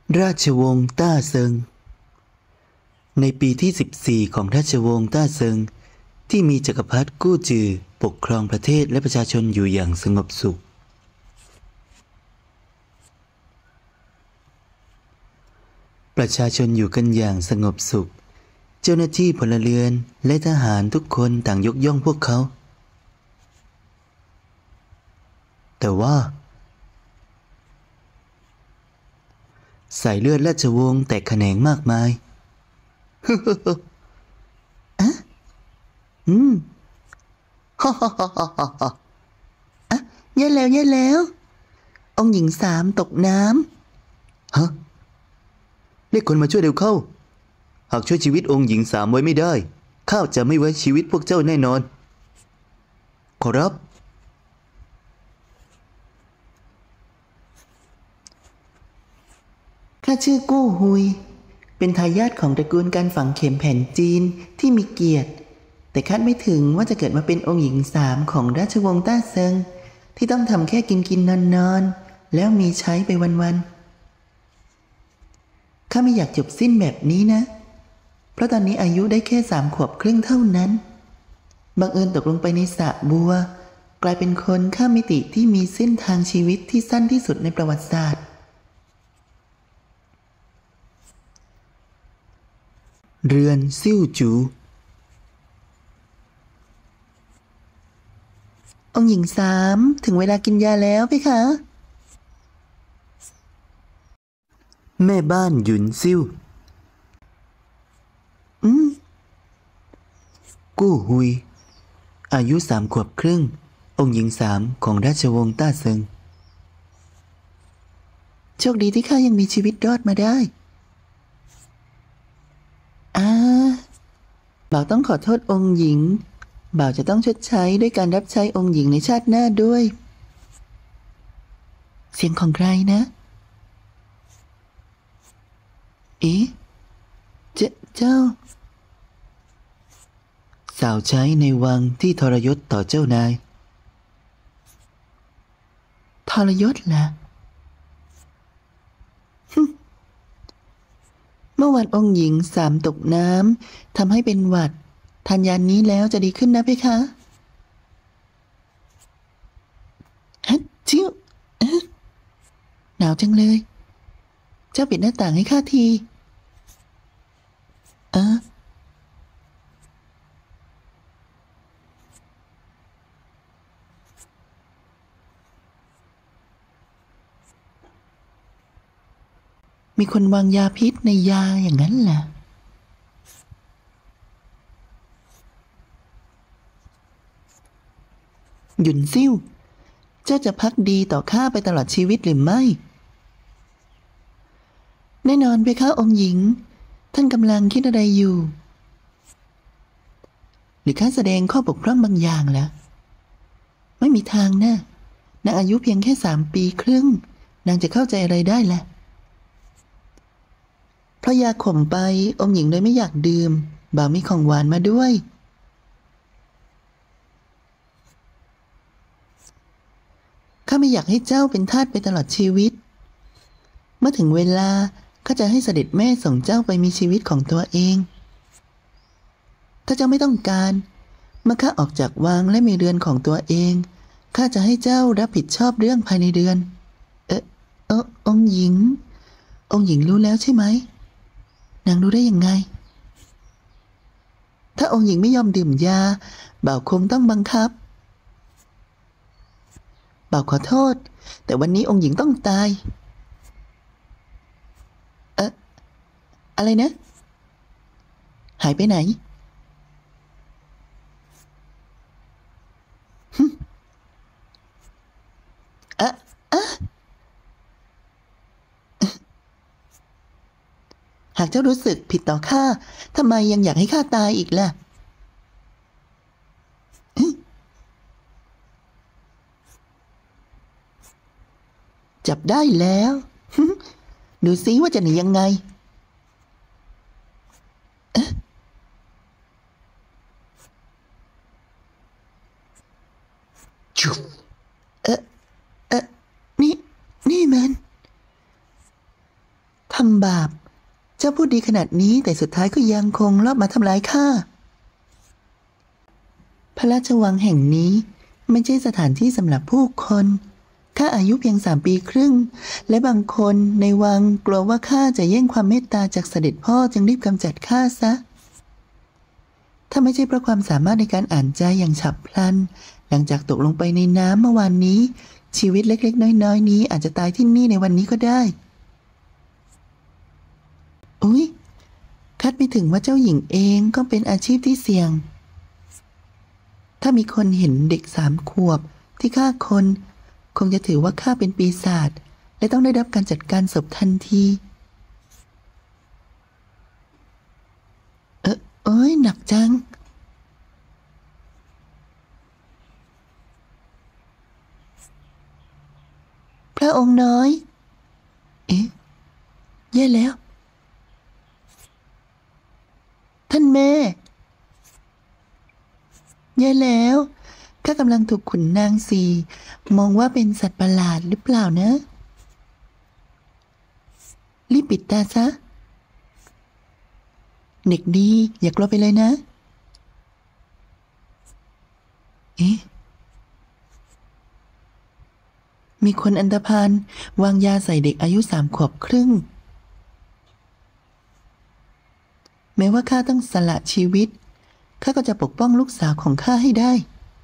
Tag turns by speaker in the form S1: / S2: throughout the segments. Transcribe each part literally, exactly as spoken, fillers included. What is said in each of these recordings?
S1: ราชวงศ์ต้าเซิงในปีที่สิบสี่ของราชวงศ์ต้าเซิงที่มีจักรพรรดิกู้จือปกครองประเทศและประชาชนอยู่อย่างสงบสุขประชาชนอยู่กันอย่างสงบสุขเจ้าหน้าที่พลเรือนและทหารทุกคนต่างยกย่องพวกเขาแต่ว่าสายเลือดราชวงศ์แตกแขนงมากมายอะอืมฮ่าฮ่าฮ่าฮ่าฮ่าอะแย่แล้วแย่แล้วองค์หญิงสามตกน้ำฮะเรียกคนมาช่วยเร็วเข้าหากช่วยชีวิตองค์หญิงสามไว้ไม่ได้ข้าจะไม่ไว้ชีวิตพวกเจ้าแน่นอนขอรับข้าชื่อกู้ฮุยเป็นทายาทของตระกูลการฝังเข็มแผ่นจีนที่มีเกียรติแต่คาดไม่ถึงว่าจะเกิดมาเป็นองค์หญิงสามของราชวงศ์ต้าเซิงที่ต้องทำแค่กินกินนอนนอนแล้วมีใช้ไปวันๆข้าไม่อยากจบสิ้นแบบนี้นะเพราะตอนนี้อายุได้แค่สามขวบครึ่งเท่านั้นบังเอิญตกลงไปในสระบัวกลายเป็นคนข้ามมิติที่มีเส้นทางชีวิตที่สั้นที่สุดในประวัติศาสตร์เรือนซิ่วจูองค์หญิงสามถึงเวลากินยาแล้วไหมคะแม่บ้านหยุนซิ่วอืมกู้ฮุยอายุสามขวบครึ่งองค์หญิงสามของราชวงศ์ต้าเซิงโชคดีที่ข้ายังมีชีวิตรอดมาได้อ่าบ่าวต้องขอโทษองค์หญิงบ่าวจะต้องชดใช้ด้วยการรับใช้องค์หญิงในชาติหน้าด้วยเสียงของใครนะเอ๊ะเจเจ้าสาวใช้ในวังที่ทรยศต่อเจ้านายทรยศล่ะเมื่อวันองค์หญิงสามตกน้ำทำให้เป็นหวัดทานยานี้แล้วจะดีขึ้นนะเพคะฮัทจิ้วหนาวจังเลยเจ้าปิดหน้าต่างให้ข้าทีเออมีคนวางยาพิษในยาอย่างนั้นล่ะหยุนซิ่วเจ้าจะพักดีต่อข้าไปตลอดชีวิตหรือไม่แน่นอนเพคะองค์หญิงท่านกำลังคิดอะไรอยู่หรือข้าแสดงข้อบกพร่องบางอย่างล่ะไม่มีทางนะนางอายุเพียงแค่สามปีครึ่งนางจะเข้าใจอะไรได้ล่ะเพราะยาข่มไปองค์หญิงเลยไม่อยากดื่มบ่าวมีของหวานมาด้วยข้าไม่อยากให้เจ้าเป็นทาสไปตลอดชีวิตเมื่อถึงเวลาข้าจะให้เสด็จแม่ส่งเจ้าไปมีชีวิตของตัวเองถ้าเจ้าไม่ต้องการเมื่อข้าออกจากวังและมีเรือนของตัวเองข้าจะให้เจ้ารับผิดชอบเรื่องภายในเดือนเออเออองค์หญิงองค์หญิงรู้แล้วใช่ไหมนางรู้ได้ยังไงถ้าองค์หญิงไม่ยอมดื่มยาบ่าวคงต้องบังคับบ่าวขอโทษแต่วันนี้องค์หญิงต้องตายเอ๊ะอะไรนะหายไปไหนอะอะหากเจ้ารู้สึกผิดต่อข้าทำไมยังอยากให้ข้าตายอีกล่ะจับได้แล้วดูซิว่าจะหนียังไงจุ๊บเอ๊ะเอ๊ะนี่นี่มันทำบาปเจ้าพูดดีขนาดนี้แต่สุดท้ายก็ยังคงลอบมาทำร้ายข้าพระราชวังแห่งนี้ไม่ใช่สถานที่สำหรับผู้คนข้าอายุเพียงสามปีครึ่งและบางคนในวังกลัวว่าข้าจะแย่งความเมตตาจากเสด็จพ่อจึงรีบกำจัดข้าซะถ้าไม่ใช่เพราะความสามารถในการอ่านใจอย่างฉับพลันหลังจากตกลงไปในน้ำเมื่อวานนี้ชีวิตเล็กๆน้อยๆนี้อาจจะตายที่นี่ในวันนี้ก็ได้อุ๊ยคาดไม่ถึงว่าเจ้าหญิงเองก็เป็นอาชีพที่เสี่ยงถ้ามีคนเห็นเด็กสามขวบที่ฆ่าคนคงจะถือว่าข้าเป็นปีศาจและต้องได้รับการจัดการศพทันทีเออเอ้ยหนักจังพระองค์น้อยเอ๊ะแย่แล้วท่านแม่แย่แล้วข้ากำลังถูกขุนนางสีมองว่าเป็นสัตว์ประหลาดหรือเปล่านะรีบปิดตาซะเด็กดีอย่ากลัวไปเลยนะเอ๊ะมีคนอันธพาลวางยาใส่เด็กอายุสามขวบครึ่งแม้ว่าข้าต้องสละชีวิตข้าก็จะปกป้องลูกสาวของข้าให้ได้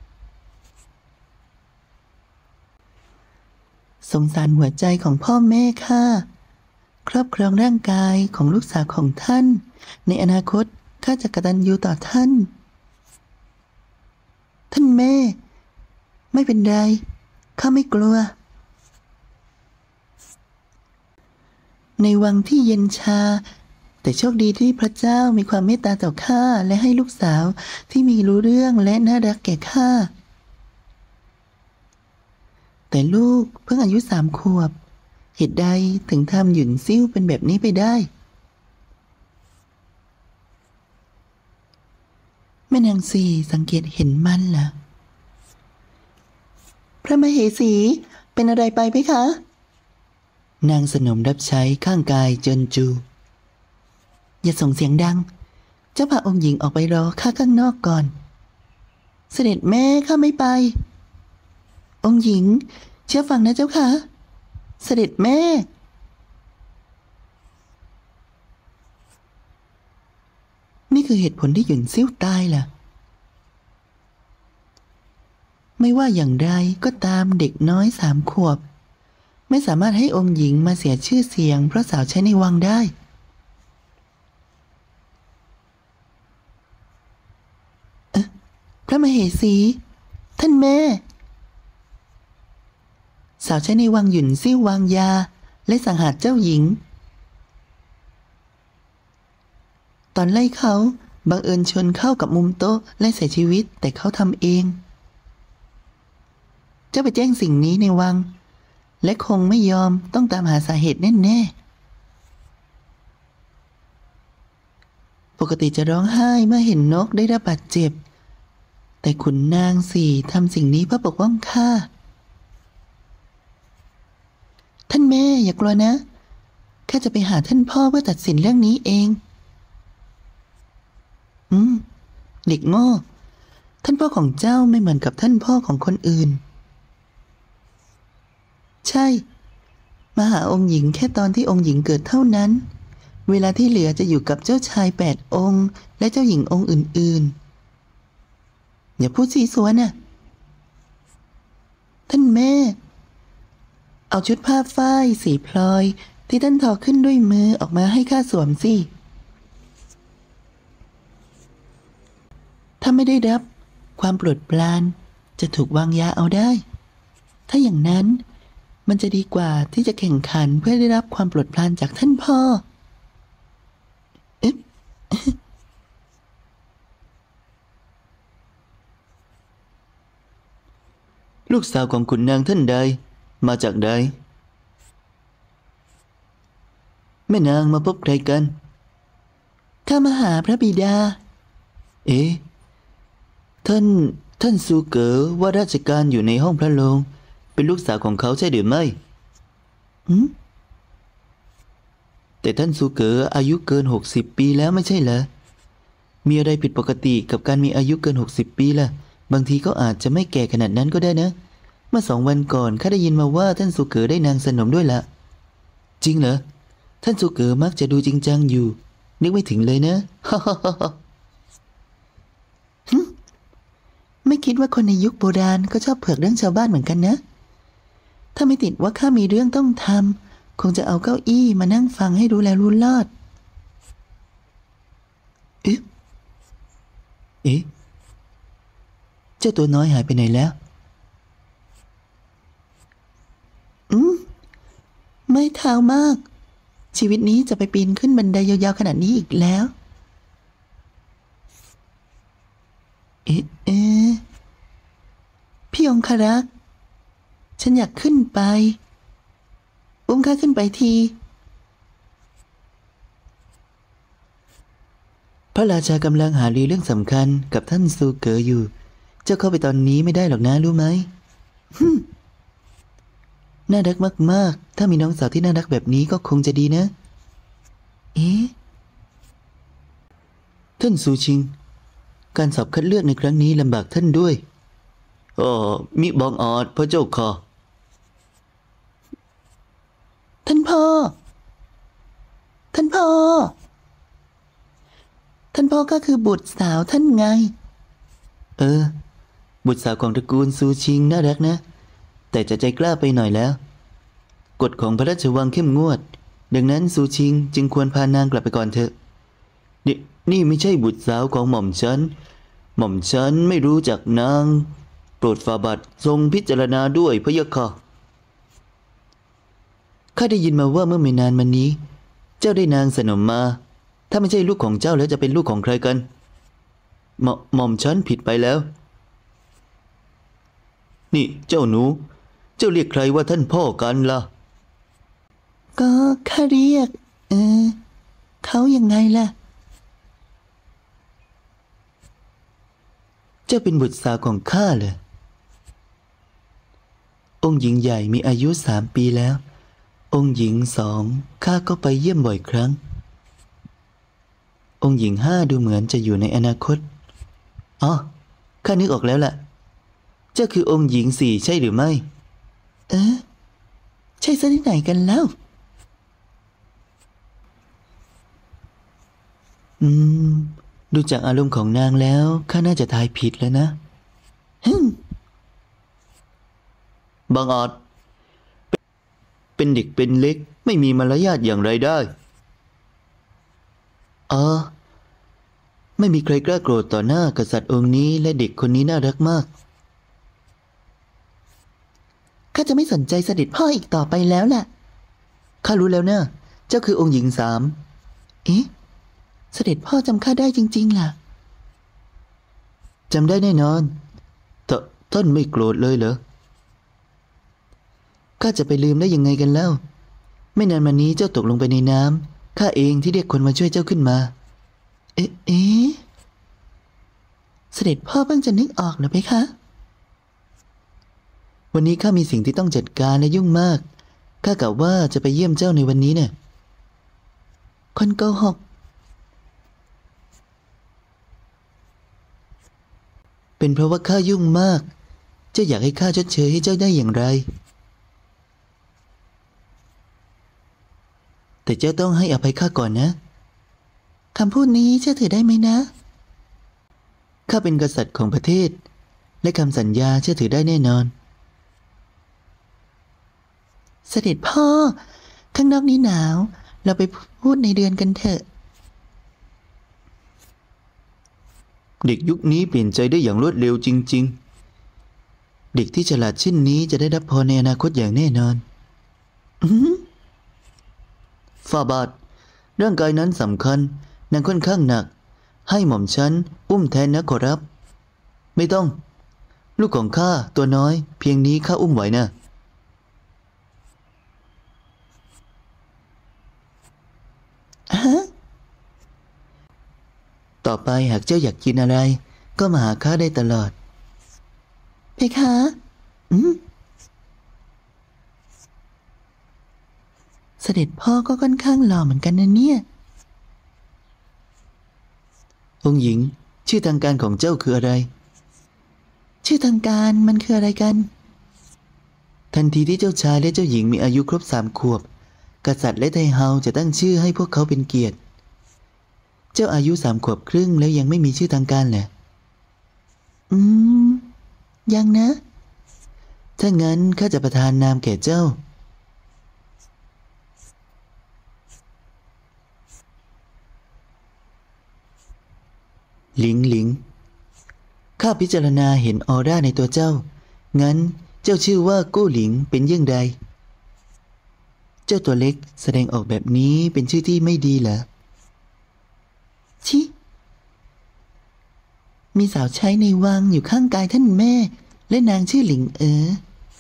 S1: สงสารหัวใจของพ่อแม่ข้าครอบครองร่างกายของลูกสาวของท่านในอนาคตข้าจะกตัญญูต่อท่านท่านแม่ไม่เป็นไรข้าไม่กลัวในวังที่เย็นชาแต่โชคดีที่พระเจ้ามีความเมตตาต่อข้าและให้ลูกสาวที่มีรู้เรื่องและน่ารักแก่ข้าแต่ลูกเพิ่งอายุสามขวบเหตุใดถึงทำหยุ่นซิ่วเป็นแบบนี้ไปได้แม่นางสี่สังเกตเห็นมันล่ะพระมเหสีเป็นอะไรไปไหมคะนางสนมรับใช้ข้างกายเจินจูอย่าส่งเสียงดังเจ้าพาองค์หญิงออกไปรอข้าข้างนอกก่อนเสด็จแม่ข้าไม่ไปองค์หญิงเชื่อฟังนะเจ้าค่ะเสด็จแม่นี่คือเหตุผลที่หยุนซิ่วตายล่ะไม่ว่าอย่างไรก็ตามเด็กน้อยสามขวบไม่สามารถให้องค์หญิงมาเสียชื่อเสียงเพราะสาวใช้ในวังได้เอ๊ะพระมเหสีท่านแม่สาวใช้ในวังหยุ่นซิ่ววางยาและสังหารเจ้าหญิงตอนไล่เขาบังเอิญชนเข้ากับมุมโต๊ะและเสียชีวิตแต่เขาทำเองเจ้าไปแจ้งสิ่งนี้ในวังและคงไม่ยอมต้องตามหาสาเหตุแน่ๆปกติจะร้องไห้เมื่อเห็นนกได้รับบาดเจ็บแต่ขุนนางสี่ทำสิ่งนี้เพื่อปกป้องข้าท่านแม่อย่ากลัวนะข้าจะไปหาท่านพ่อเพื่อตัดสินเรื่องนี้เองอืมเด็กโง่ท่านพ่อของเจ้าไม่เหมือนกับท่านพ่อของคนอื่นใช่มาหาองค์หญิงแค่ตอนที่องค์หญิงเกิดเท่านั้นเวลาที่เหลือจะอยู่กับเจ้าชายแปดองค์และเจ้าหญิงองค์อื่นๆอย่าพูดซีซัวน่ะท่านแม่เอาชุดผ้าฝ้ายสีพลอยที่ท่านทอขึ้นด้วยมือออกมาให้ข้าสวมสิถ้าไม่ได้รับความโปรดปรานจะถูกวางยาเอาได้ถ้าอย่างนั้นมันจะดีกว่าที่จะแข่งขันเพื่อได้รับความโปรดปรานจากท่านพ่อเอ๊ะลูกสาวของขุนนางท่านใดมาจากใดแม่นางมาพบใครกันข้ามาหาพระบิดาเอ๊ะท่านท่านซูเก๋อว่าราชการอยู่ในห้องพระโรงเป็นลูกสาวของเขาใช่หรือไม่หืมแต่ท่านซูเก๋ออายุเกินหกสิบปีแล้วไม่ใช่เหรอมีอะไรผิดปกติกับการมีอายุเกินหกสิบปีล่ะบางทีก็อาจจะไม่แก่ขนาดนั้นก็ได้นะเมื่อสองวันก่อนข้าได้ยินมาว่าท่านซูเก๋อได้นางสนมด้วยละจริงเหรอท่านซูเก๋อมักจะดูจริงจังอยู่นึกไม่ถึงเลยนะ ไม่คิดว่าคนในยุคโบราณก็ชอบเผือกเรื่องชาวบ้านเหมือนกันนะถ้าไม่ติดว่าข้ามีเรื่องต้องทำคงจะเอาเก้าอี้มานั่งฟังให้รู้แล้วรู้รอดเอ๊ะเอ๊ะเจ้าตัวน้อยหายไปไหนแล้วอืมไม่เท้ามากชีวิตนี้จะไปปีนขึ้นบันไดยาวๆขนาดนี้อีกแล้วเอ๊ะเอ๊ะพี่องครักษ์ฉันอยากขึ้นไปอุ้มข้าขึ้นไปทีพระราชากำลังหารือเรื่องสำคัญกับท่านซูเก๋ออยู่เจ้าเข้าไปตอนนี้ไม่ได้หรอกนะรู้ไหมน่ารักมากๆถ้ามีน้องสาวที่น่ารักแบบนี้ก็คงจะดีนะเอ๊ะท่านซูชิงการสอบคัดเลือกในครั้งนี้ลำบากท่านด้วยอ๋อมิบังอาจพระเจ้าค่ะท่านพ่อท่านพ่อท่านพ่อก็คือบุตรสาวท่านไงเออบุตรสาวของตระกูลซูชิงน่ารักนะแต่จะใจกล้าไปหน่อยแล้วกฎของพระราชวังเข้มงวดดังนั้นซูชิงจึงควรพานางกลับไปก่อนเถอะนี่นี่ไม่ใช่บุตรสาวของหม่อมฉันหม่อมฉันไม่รู้จักนางโปรดฝ่าบาททรงพิจารณาด้วยพระยะค่ะข้าได้ยินมาว่าเมื่อไม่นานมานี้เจ้าได้นางสนมมาถ้าไม่ใช่ลูกของเจ้าแล้วจะเป็นลูกของใครกันหม่อหม่อมฉันผิดไปแล้วนี่เจ้าหนูเจ้าเรียกใครว่าท่านพ่อกันล่ะก็ข้าเรียกเออเขายังไงล่ะเจ้าเป็นบุตรสาวของข้าเหรอองค์หญิงใหญ่มีอายุสามปีแล้วองค์หญิงสองข้าก็ไปเยี่ยมบ่อยครั้งองค์หญิงห้าดูเหมือนจะอยู่ในอนาคตอ๋อข้านึกออกแล้วล่ะเจ้าคือองค์หญิงสี่ใช่หรือไม่เอ๊ะใช่ซะที่ไหนกันแล้วอืมดูจากอารมณ์ของนางแล้วข้าน่าจะทายผิดแล้วนะฮึมบางอาจเป็นเด็กเป็นเล็กไม่มีมารยาทอย่างไรได้อ๋อไม่มีใครกล้าโกรธต่อหน้ากษัตริย์องค์นี้และเด็กคนนี้น่ารักมากข้าจะไม่สนใจเสด็จพ่ออีกต่อไปแล้วล่ะข้ารู้แล้วนะเจ้าคือองค์หญิงสามเอ๊ะเสด็จพ่อจำข้าได้จริงๆล่ะจำได้แน่นอนแต่ท่านไม่โกรธเลยเหรอข้าจะไปลืมได้ยังไงกันแล้วไม่นานมานี้เจ้าตกลงไปในน้ำข้าเองที่เรียกคนมาช่วยเจ้าขึ้นมาเอ๊ะเอ๊ะเสด็จพ่อเพิ่งจะนึกออกเหรอเพคะวันนี้ข้ามีสิ่งที่ต้องจัดการและยุ่งมากข้ากะว่าจะไปเยี่ยมเจ้าในวันนี้เนี่ยคนโกหกเป็นเพราะว่าข้ายุ่งมากเจ้าอยากให้ข้าชดเชยให้เจ้าได้อย่างไรแต่เจ้าต้องให้อภัยข้าก่อนนะคำพูดนี้เชื่อถือได้ไหมนะข้าเป็นกษัตริย์ของประเทศและคำสัญญาเชื่อถือได้แน่นอนเสด็จพ่อข้างนอกนี้หนาวเราไปพูดในเดือนกันเถอะเด็กยุคนี้เปลี่ยนใจได้อย่างรวดเร็วจริงๆเด็กที่ฉลาดเช่นนี้จะได้รับพรในอนาคตอย่างแน่นอนฝ่าบาทร่างกายนั้นสำคัญนางค่อนข้างหนักให้หม่อมฉันอุ้มแทนนะขอรับไม่ต้องลูกของข้าตัวน้อยเพียงนี้ข้าอุ้มไหวนะฮะต่อไปหากเจ้าอยากกินอะไรก็มาหาข้าได้ตลอดเพคะอืมเเสด็จพ่อก็ค่อนข้างหล่อเหมือนกันนะเนี่ยองค์หญิงชื่อทางการของเจ้าคืออะไรชื่อทางการมันคืออะไรกันทันทีที่เจ้าชายและเจ้าหญิงมีอายุครบสามขวบกษัตริย์และไทเฮาจะตั้งชื่อให้พวกเขาเป็นเกียรติเจ้าอายุสามขวบครึ่งแล้วยังไม่มีชื่อทางการเหรออืมยังนะถ้างั้นข้าจะประทานนามแก่เจ้าหลิงหลิงข้าพิจารณาเห็นออร่าในตัวเจ้างั้นเจ้าชื่อว่ากู้หลิงเป็นเยี่ยงใดเจ้าตัวเล็กแสดงออกแบบนี้เป็นชื่อที่ไม่ดีเหรอชิมีสาวใช้ในวังอยู่ข้างกายท่านแม่และนางชื่อหลิงเอ๋อ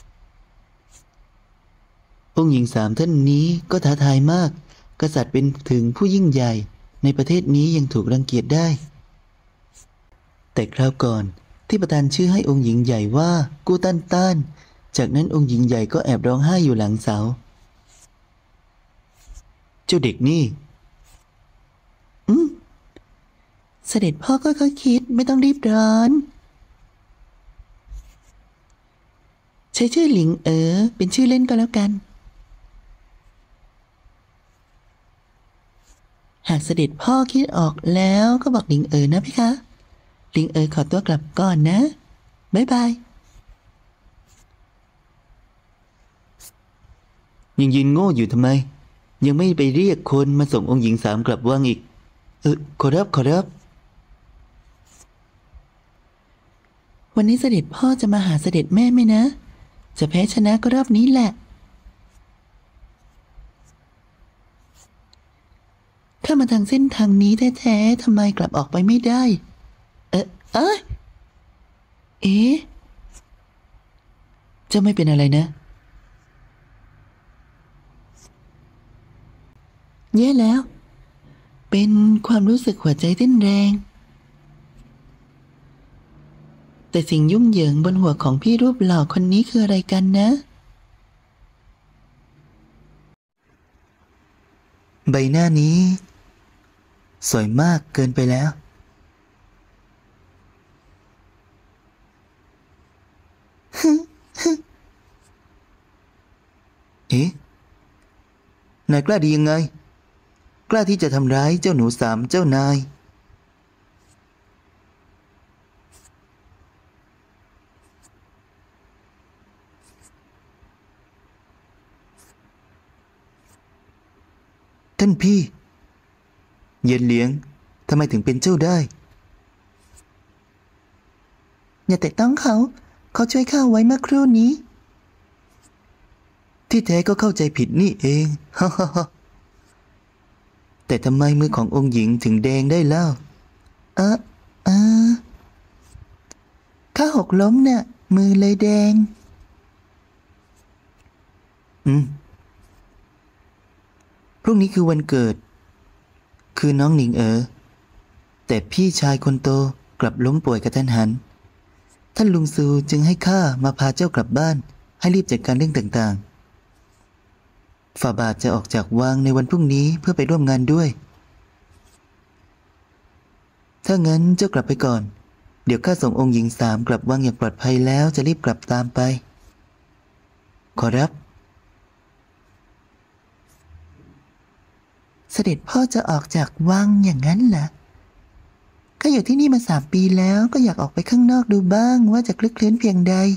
S1: องค์หญิงสามท่านนี้ก็ท้าทายมากกษัตริย์เป็นถึงผู้ยิ่งใหญ่ในประเทศนี้ยังถูกรังเกียจได้แต่คราวก่อนที่ประธานชื่อให้องค์หญิงใหญ่ว่ากู้ต้านต้านจากนั้นองค์หญิงใหญ่ก็แอบร้องไห้อยู่หลังเสาเจ้าเด็กนี่อืมเสด็จพ่อก็ค่อยคิดไม่ต้องรีบร้อนใช้ชื่อหลิงเอ๋อเป็นชื่อเล่นก็แล้วกันหากเสด็จพ่อคิดออกแล้วก็บอกหลิงเอ๋อนะพี่คะหลิงเอ๋อขอตัวกลับก่อนนะบ๊ายบายยังยืนโง่อยู่ทำไมยังไม่ไปเรียกคนมาส่งองค์หญิงสามกลับวังอีกเออขอรับขอรับวันนี้เสด็จพ่อจะมาหาเสด็จแม่ไหมนะจะแพ้ชนะก็รอบนี้แหละข้ามาทางเส้นทางนี้แท้ๆทำไมกลับออกไปไม่ได้เอ๊ะเอ๊ะเอ๊ะเจ้าไม่เป็นอะไรนะแย่แล้วเป็นความรู้สึกหัวใจเต้นแรงแต่สิ่งยุ่งเหยิงบนหัวของพี่รูปหล่อคนนี้คืออะไรกันนะใบหน้านี้สวยมากเกินไปแล้วเอ๊ะนายกล้าดียังไงกล้าที่จะทำร้ายเจ้าหนูสามเจ้านายท่านพี่เย็นเหลียงทำไมถึงเป็นเจ้าได้อย่าแต่ต้องเขาเขาช่วยข้าไว้เมื่อครู่นี้ที่แท้ก็เข้าใจผิดนี่เองฮ่าฮ่าฮ่าแต่ทำไมมือขององค์หญิงถึงแดงได้เล่าเออเออข้าหกล้มเนี่ยมือเลยแดงอืมพรุ่งนี้คือวันเกิดคือน้องหนิงเอ๋อแต่พี่ชายคนโตกลับล้มป่วยกระทันหันท่านลุงซูจึงให้ข้ามาพาเจ้ากลับบ้านให้รีบจัดการเรื่องต่างๆฝ่าบาทจะออกจากวังในวันพรุ่งนี้เพื่อไปร่วมงานด้วยถ้างั้นเจ้ากลับไปก่อนเดี๋ยวข้าส่งองค์หญิงสามกลับวังอย่างปลอดภัยแล้วจะรีบกลับตามไปขอรับเสด็จพ่อจะออกจากวังอย่างนั้นเหรอข้าอยู่ที่นี่มาสามปีแล้วก็อยากออกไปข้างนอกดูบ้างว่าจะคลึกคลื้นเพียงใด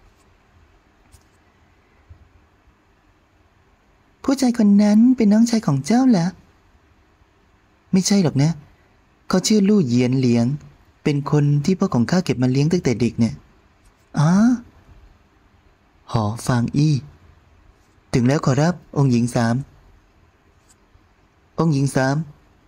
S1: ผู้ชายคนนั้นเป็นน้องชายของเจ้าเหรอไม่ใช่หรอกนะเขาชื่อลู่เหยียนเหลียงเป็นคนที่พ่อของข้าเก็บมาเลี้ยงตั้งแต่เด็กเนี่ยอ๋อหอฟางอี้ถึงแล้วขอรับองค์หญิงสามองค์หญิงสาม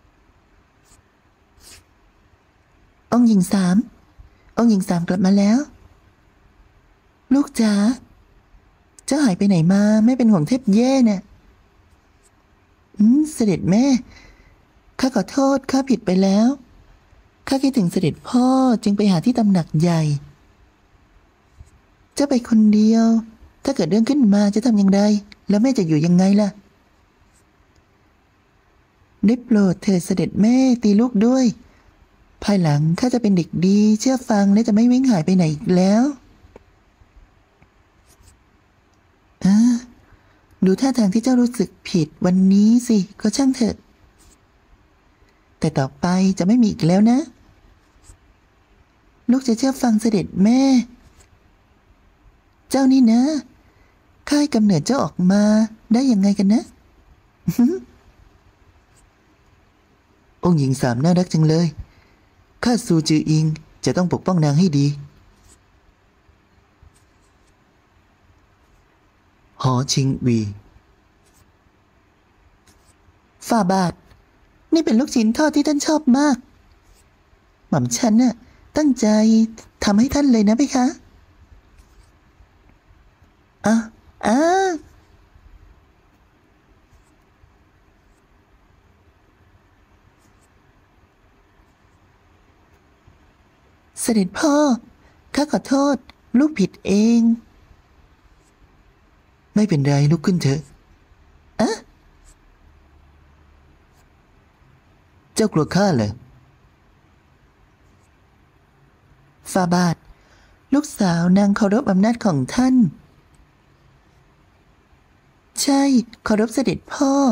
S1: องค์หญิงสามองค์หญิงสามกลับมาแล้วลูกจ๋าเจ้าหายไปไหนมาไม่เป็นห่วงเทพแย่น่ะอืมเสด็จแม่ข้าขอโทษข้าผิดไปแล้วข้าคิดถึงเสด็จพ่อจึงไปหาที่ตำหนักใหญ่เจ้าไปคนเดียวถ้าเกิดเรื่องขึ้นมาจะทำอย่างไรแล้วแม่จะอยู่ยังไงล่ะได้โปรดเถิดเสด็จแม่ตีลูกด้วยภายหลังข้าจะเป็นเด็กดีเชื่อฟังและจะไม่วิ่งหายไปไหนอีกแล้วเออดูท่าทางที่เจ้ารู้สึกผิดวันนี้สิก็ช่างเถอะแต่ต่อไปจะไม่มีอีกแล้วนะลูกจะเชื่อฟังเสด็จแม่เจ้านี่นะข้าให้กำเนิดเจ้าออกมาได้ยังไงกันนะ องค์หญิงสามน่ารักจังเลยข้าซูจืออิงจะต้องปกป้องนางให้ดีหอชิงวีฝ่าบาทนี่เป็นลูกชิ้นทอดที่ท่านชอบมากหม่อมฉันน่ะตั้งใจทำให้ท่านเลยนะเพคะอ่ะอ่ะเสด็จพ่อข้าขอโทษลูกผิดเองไม่เป็นไรลุกขึ้นเถอะอะเจ้ากลัวข้าเหรอฝ่าบาทลูกสาวนางเคารพอำนาจของท่านใช่เคารพเสด็จพ่อ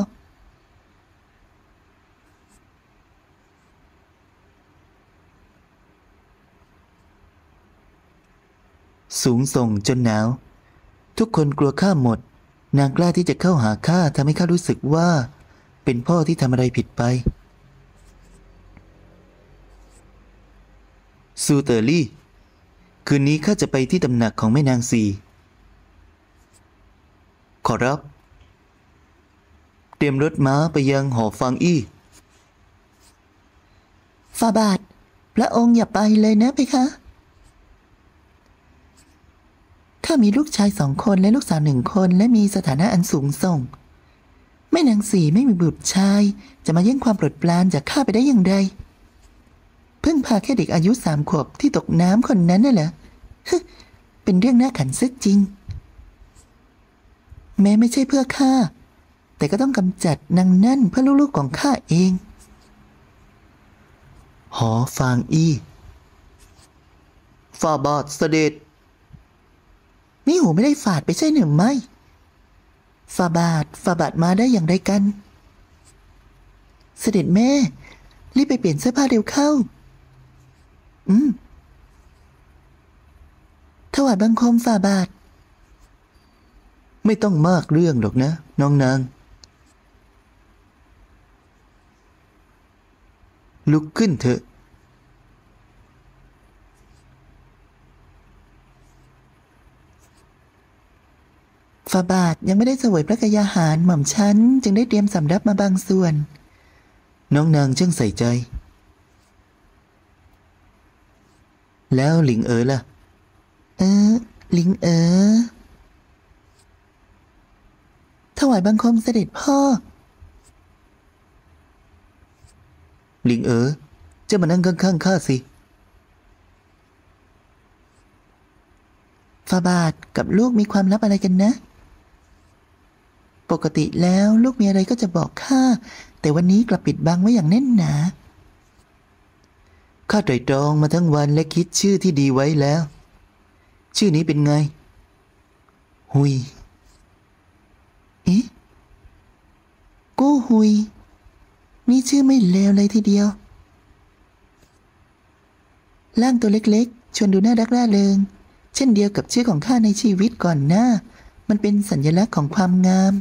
S1: สูงส่งจนหนาวทุกคนกลัวข้าหมดนางกล้าที่จะเข้าหาข้าทำให้ข้ารู้สึกว่าเป็นพ่อที่ทำอะไรผิดไปซูเตอร์ลี่คืนนี้ข้าจะไปที่ตำหนักของแม่นางซีขอรับเตรียมรถม้าไปยังหอฟางอี้ฝ่าบาทพระองค์อย่าไปเลยนะเพคะข้ามีลูกชายสองคนและลูกสาวหนึ่งคนและมีสถานะอันสูงส่งแม่นางสีไม่มีบุตรชายจะมาแย่งความโปรดปรานจากข้าไปได้อย่างไรเพิ่งพาแค่เด็กอายุสามขวบที่ตกน้ำคนนั้นน่ะเหรอเป็นเรื่องน่าขันซึกจริงแม้ไม่ใช่เพื่อข้าแต่ก็ต้องกำจัดนางนั่นเพื่อลูกๆของข้าเองหอฟางอี้ฝ่าบาทเสด็จนี่หูไม่ได้ฝาดไปใช่หรือไม่ฝ่าบาทฝ่าบาทมาได้อย่างไรกันเสด็จแม่รีบไปเปลี่ยนเสื้อผ้าเร็วเข้าอืมถวายบังคมฝ่าบาทไม่ต้องมากเรื่องหรอกนะน้องนางลุกขึ้นเถอะฝ่าบาทยังไม่ได้เสวยพระกยาหารหม่อมฉันจึงได้เตรียมสำรับมาบางส่วนน้องนางช่างใส่ใจแล้วหลิงเอ๋อล่ะเออหลิงเอ๋อถวายบังคมเสด็จพ่อหลิงเอ๋อจะมานั่งข้างๆข้าสิฝ่าบาทกับลูกมีความลับอะไรกันนะปกติแล้วลูกมีอะไรก็จะบอกข้าแต่วันนี้กลับปิดบังไว้อย่างแน่นหนาข้าไตร่ตรองมาทั้งวันและคิดชื่อที่ดีไว้แล้วชื่อนี้เป็นไงหุยเอ๊ะกู้หุยนี่ชื่อไม่เลวเลยทีเดียวร่างตัวเล็กๆชวนดูน่ารักร่าเริงเช่นเดียวกับชื่อของข้าในชีวิตก่อนหน้ามันเป็นสัญลักษณ์ของความงาม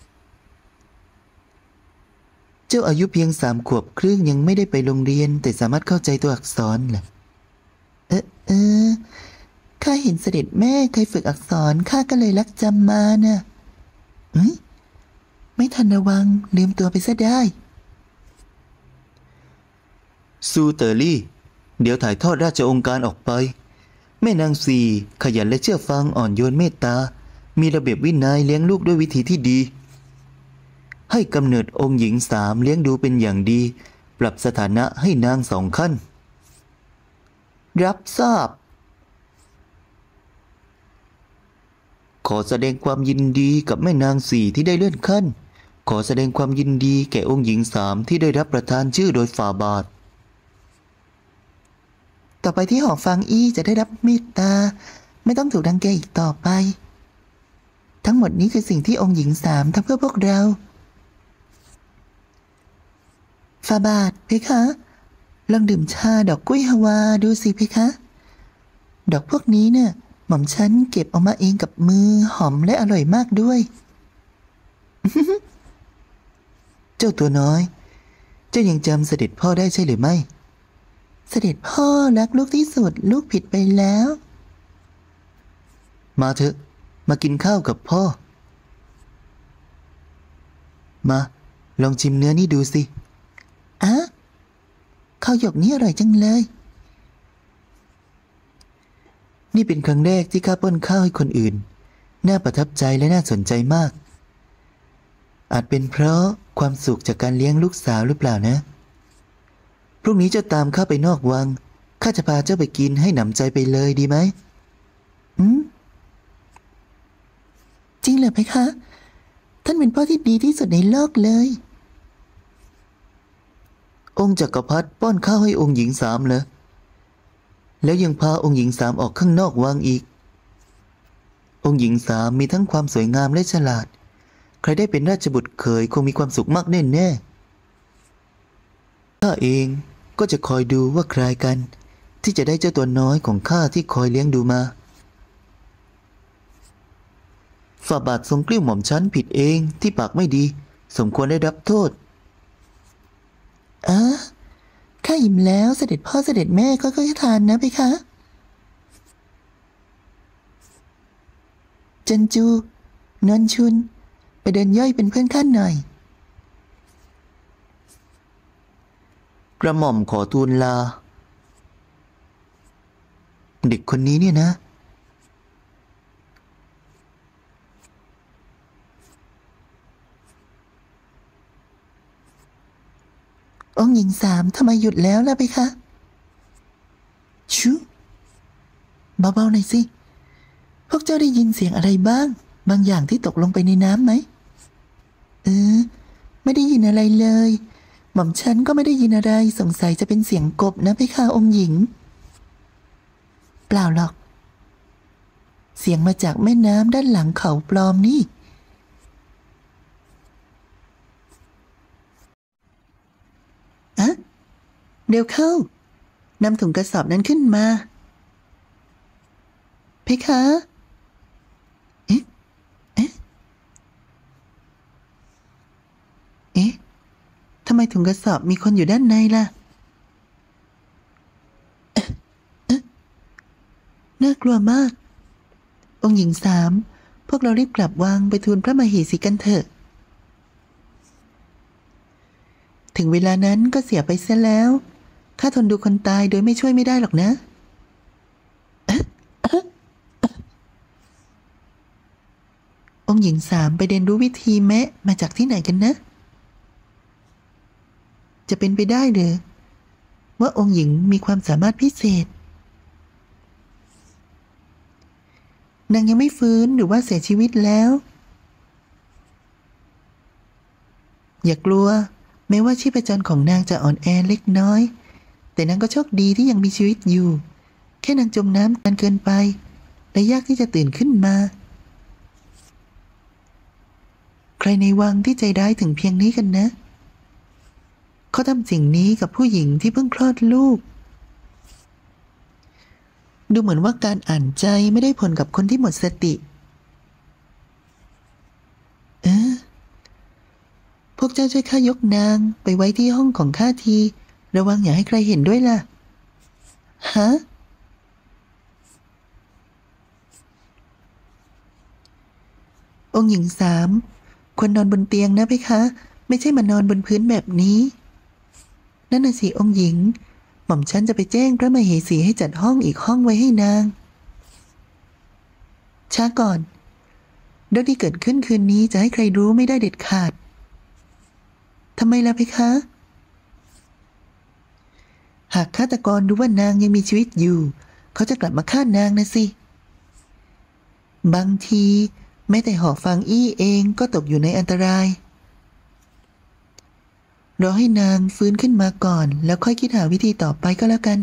S1: เจ้าอายุเพียงสามขวบครึ่งยังไม่ได้ไปโรงเรียนแต่สามารถเข้าใจตัวอักษรเหรอเออเออข้าเห็นเสด็จแม่เคยฝึกอักษรข้าก็เลยรักจำมาน่ะเฮ้ยไม่ทันระวังลืมตัวไปซะได้ซูเตอร์ลี่เดี๋ยวถ่ายทอดราชองค์การออกไปแม่นางซีขยันและเชื่อฟังอ่อนโยนเมตตามีระเบียบวินัยเลี้ยงลูกด้วยวิธีที่ดีให้กำเนิดองค์หญิงสามเลี้ยงดูเป็นอย่างดีปรับสถานะให้นางสองขั้นรับทราบขอแสดงความยินดีกับแม่นางสี่ที่ได้เลื่อนขั้นข
S2: ขอแสดงความยินดีแก่องค์หญิงสามที่ได้รับประทานชื่อโดยฝ่าบาท
S1: ต่อไปที่หอฟางอี้จะได้รับเมตตาไม่ต้องถูกรังแกอีกต่อไปทั้งหมดนี้คือสิ่งที่องค์หญิงสามทำเพื่อพวกเราฝ่าบาทเพคะลองดื่มชาดอกกุ้ยฮวาดูสิเพคะดอกพวกนี้เนี่ยหม่อมฉันเก็บออกมาเองกับมือหอมและอร่อยมากด้วย
S2: เจ้าตัวน้อยเจ้ายังจำเสด็จพ่อได้ใช่หรือไม่
S1: เสด็จพ่อรักลูกที่สุดลูกผิดไปแล้ว
S2: มาเถอะมากินข้าวกับพ่อมาลองชิมเนื้อนี่ดูสิ
S1: อะข้าวหยกนี่อร่อยจังเลย
S2: นี่เป็นครั้งแรกที่ข้าป้อนข้าวให้คนอื่นน่าประทับใจและน่าสนใจมากอาจเป็นเพราะความสุขจากการเลี้ยงลูกสาวหรือเปล่านะพรุ่งนี้เจ้าตามข้าไปนอกวังข้าจะพาเจ้าไปกินให้หนำใจไปเลยดีไหม
S1: อืมจริงเหรอเพคะท่านเป็นพ่อที่ดีที่สุดในโลกเลย
S2: องค์จักรพรรดิป้อนข้าวให้องค์หญิงสามเหรอแล้วยังพาองค์หญิงสามออกข้างนอกวังอีกองค์หญิงสามมีทั้งความสวยงามและฉลาดใครได้เป็นราชบุตรเขยคงมีความสุขมากแน่แน่ข้าเองก็จะคอยดูว่าใครกันที่จะได้เจ้าตัวน้อยของข้าที่คอยเลี้ยงดูมาฝ่าบาททรงกลิ้วหม่อมชั้นผิดเองที่ปากไม่ดีสมควรได้รับโทษ
S1: อ่ะข้าอิ่มแล้วเสด็จพ่อเสด็จแม่ก็ค่อยๆทานนะเพคะจันจูนวลชุนไปเดินย่อยเป็นเพื่อนข้าหน่อย
S2: กระหม่อมขอทูลลาเด็กคนนี้เนี่ยนะ
S1: องค์หญิงสามทำไมหยุดแล้วล่ะเพคะชูเบาๆหน่อยสิพวกเจ้าได้ยินเสียงอะไรบ้างบางอย่างที่ตกลงไปในน้ำไหมเออไม่ได้ยินอะไรเลยหม่อมฉันก็ไม่ได้ยินอะไรสงสัยจะเป็นเสียงกบนะเพคะองค์หญิงเปล่าหรอกเสียงมาจากแม่น้ำด้านหลังเขาปลอมนี่อะเดี๋ยวเข้านำถุงกระสอบนั้นขึ้นมาเพคะเอ๊ะเอ๊ะเอ๊ะทำไมถุงกระสอบมีคนอยู่ด้านในล่ะเอ๊ะเอ๊ะน่ากลัวมากองค์หญิงสามพวกเรารีบกลับวังไปทูลพระมเหสีกันเถอะถึงเวลานั้นก็เสียไปเสียแล้วข้าทนดูคนตายโดยไม่ช่วยไม่ได้หรอกนะองค์หญิงสามไปเรียนรู้วิธีแมะมาจากที่ไหนกันนะจะเป็นไปได้หรือว่าองค์หญิงมีความสามารถพิเศษนางยังไม่ฟื้นหรือว่าเสียชีวิตแล้วอย่ากลัวแม้ว่าชีพจรของนางจะอ่อนแอเล็กน้อยแต่นางก็โชคดีที่ยังมีชีวิตอยู่แค่นางจมน้ำนานเกินไปและยากที่จะตื่นขึ้นมาใครในวังที่ใจร้ายถึงเพียงนี้กันนะเขาทำสิ่งนี้กับผู้หญิงที่เพิ่งคลอดลูกดูเหมือนว่าการอ่านใจไม่ได้ผลกับคนที่หมดสติเออพวกเจ้าช่วยข้ายกนางไปไว้ที่ห้องของข้าทีระวังอย่าให้ใครเห็นด้วยล่ะฮะองค์หญิงสามควรนอนบนเตียงนะเพคะไม่ใช่มานอนบนพื้นแบบนี้นั่นน่ะสิองค์หญิงหม่อมฉันจะไปแจ้งพระมเหสีให้จัดห้องอีกห้องไว้ให้นางช้าก่อนเรื่องที่เกิดขึ้นคืนนี้จะให้ใครรู้ไม่ได้เด็ดขาดทำไมล่ะเพคะหากฆาตกรรู้ว่านางยังมีชีวิตอยู่เขาจะกลับมาฆ่านางนะสิบางทีแม้แต่หอฟางอี้เองก็ตกอยู่ในอันตรายรอให้นางฟื้นขึ้นมาก่อนแล้วค่อยคิดหาวิธีต่อไปก็แล้วกัน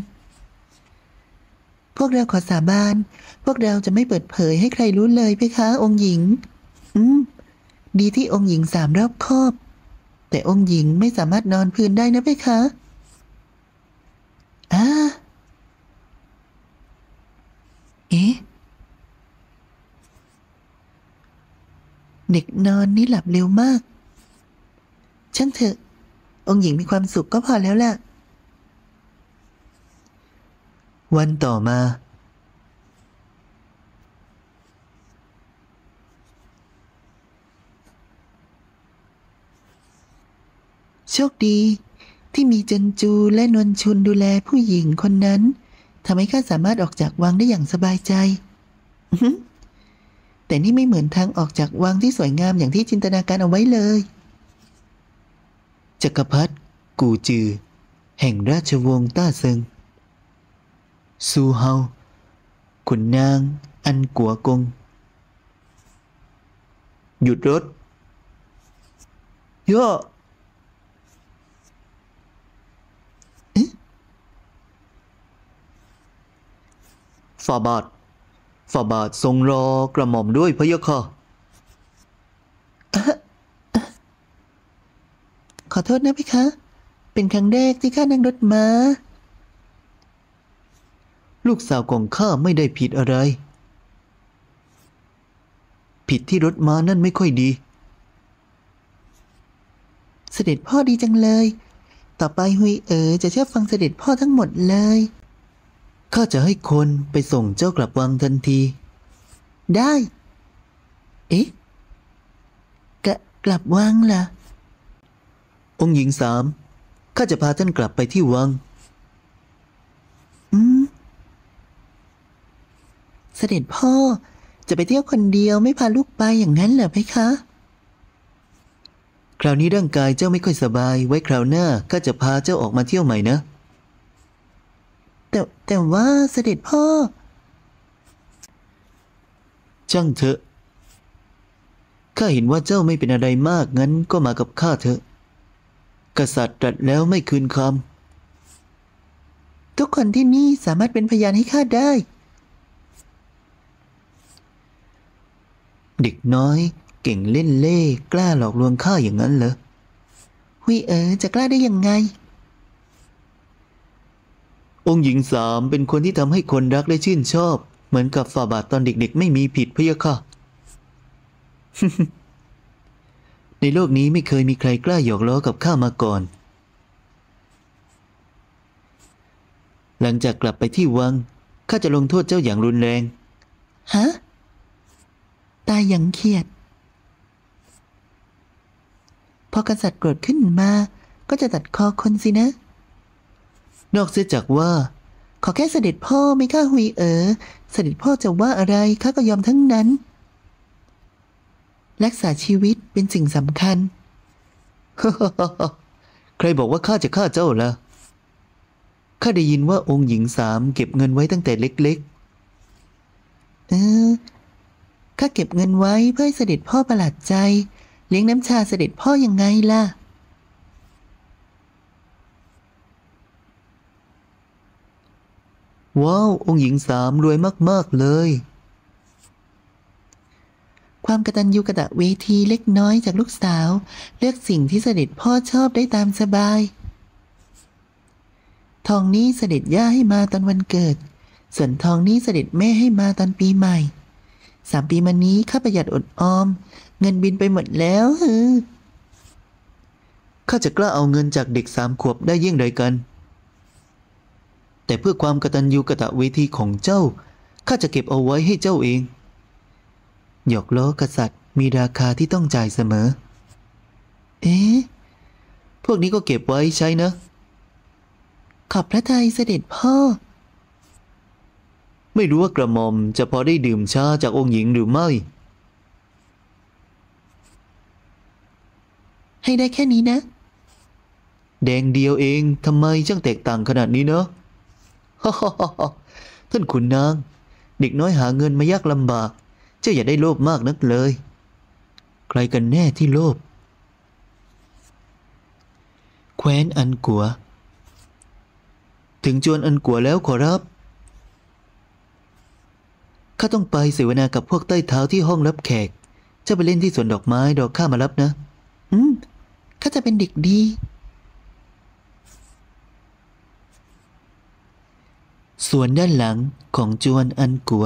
S1: พวกเราขอสาบานพวกเราจะไม่เปิดเผยให้ใครรู้เลยเพคะองค์หญิงอืมดีที่องค์หญิงสามรอบคอบแต่องค์หญิงไม่สามารถนอนพื้นได้นะเพคะอ่าเอ๊ะเด็กนอนนี่หลับเร็วมากช่างเถอะองค์หญิงมีความสุขก็พอแล้วล่ะ
S2: วันต่อมา
S1: โชคดีที่มีจันจูและนวลชุนดูแลผู้หญิงคนนั้นทำให้ข้าสามารถออกจากวังได้อย่างสบายใจ แต่นี่ไม่เหมือนทางออกจากวังที่สวยงามอย่างที่จินตนาการเอาไว้เลย
S2: จักรพรรดิกูจือแห่งราชวงศ์ต้าเซิงซูเฮาขุนนางอันกัวกงหยุดรถย่อฝ่าบาทฝ่าบาททรงรอกระหม่อมด้วยพะยะค่ะ
S1: ขอโทษนะพี่คะเป็นครั้งแรกที่ข้านั่งรถม้า
S2: ลูกสาวของข้าไม่ได้ผิดอะไรผิดที่รถม้านั่นไม่ค่อยดี
S1: เสด็จพ่อดีจังเลยต่อไปฮุยเอ๋อจะเชื่อฟังเสด็จพ่อทั้งหมดเลย
S2: ข้าจะให้คนไปส่งเจ้ากลับวังทันที
S1: ได้เอ๊ะกะกลับวังล่ะ
S2: องค์หญิงสามข้าจะพาท่านกลับไปที่วัง
S1: อืมเสด็จพ่อจะไปเที่ยวคนเดียวไม่พาลูกไปอย่างนั้นเหรอเพคะ
S2: คราวนี้ร่างกายเจ้าไม่ค่อยสบายไว้คราวหน้าข้าจะพาเจ้าออกมาเที่ยวใหม่นะ
S1: แต่แต่ว่าเสด็จพ่อ
S2: ช่างเถอะข้าเห็นว่าเจ้าไม่เป็นอะไรมากงั้นก็มากับข้าเถอะกษัตริย์ตรัสแล้วไม่คืนค
S1: ำทุกคนที่นี่สามารถเป็นพยานให้ข้าได้
S2: เด็กน้อยเก่งเล่นเล่กล้าหลอกลวงข้าอย่างนั้นเหรอ
S1: ฮุยเอ๋อจะกล้าได้ยังไง
S2: องค์หญิงสามเป็นคนที่ทำให้คนรักและชื่นชอบเหมือนกับฝ่าบาทตอนเด็กๆไม่มีผิดพะยะค่ะ ในโลกนี้ไม่เคยมีใครกล้าหยอกล้อกับข้ามาก่อนหลังจากกลับไปที่วังข้าจะลงโทษเจ้าอย่างรุนแรง
S1: ฮะตายอย่างเขียดพอกษัตริย์โกรธขึ้นมาก็จะตัดคอคนสินะ
S2: นอกเสียจากว่า
S1: ขอแค่เสด็จพ่อไม่ฆ่าฮุยเอ๋อเสด็จพ่อจะว่าอะไรข้าก็ยอมทั้งนั้นรักษาชีวิตเป็นสิ่งสำคัญ
S2: ใครบอกว่าข้าจะฆ่าเจ้าล่ะข้าได้ยินว่าองค์หญิงสามเก็บเงินไว้ตั้งแต่เล็ก
S1: ๆเออข้าเก็บเงินไว้เพื่อให้เสด็จพ่อประหลาดใจเลี้ยงน้ำชาเสด็จพ่อยังไงล่ะ
S2: ว้าวองค์หญิงสามรวยมากๆเลย
S1: ความกตัญญูกตเวทีเล็กน้อยจากลูกสาวเลือกสิ่งที่เสด็จพ่อชอบได้ตามสบายทองนี้เสด็จย่าให้มาตอนวันเกิดส่วนทองนี้เสด็จแม่ให้มาตอนปีใหม่สามปีมานี้ข้าประหยัดอดออมเงินบินไปหมดแล้วฮือ
S2: ข้าจะกล้าเอาเงินจากเด็กสามขวบได้ยิ่งใดกันแต่เพื่อความกตัญญูกตเวทีของเจ้าข้าจะเก็บเอาไว้ให้เจ้าเองหยอกล้อกษัตริย์มีราคาที่ต้องจ่ายเสมอ
S1: เอ๊ะ
S2: พวกนี้ก็เก็บไว้ใช้นะ
S1: ขอบพระทัยเสด็จพ่อ
S2: ไม่รู้ว่ากระหม่อมจะพอได้ดื่มชาจากองค์หญิงหรือไม่
S1: ให้ได้แค่นี้นะ
S2: แดงเดียวเองทำไมช่างแตกต่างขนาดนี้เนอะ ท่านขุนนางเด็กน้อยหาเงินมายากลำบากเจ้าอย่าได้โลภมากนักเลยใครกันแน่ที่โลภแคว้นอันกัวถึงจวนอันกัวแล้วขอรับข้าต้องไปเสวนากับพวกใต้เท้าที่ห้องรับแขกเจ้าไปเล่นที่สวนดอกไม้ดอกข้ามารับนะ
S1: อืมข้าจะเป็นเด็กดี
S2: ส่วนด้านหลังของจวนอันกัว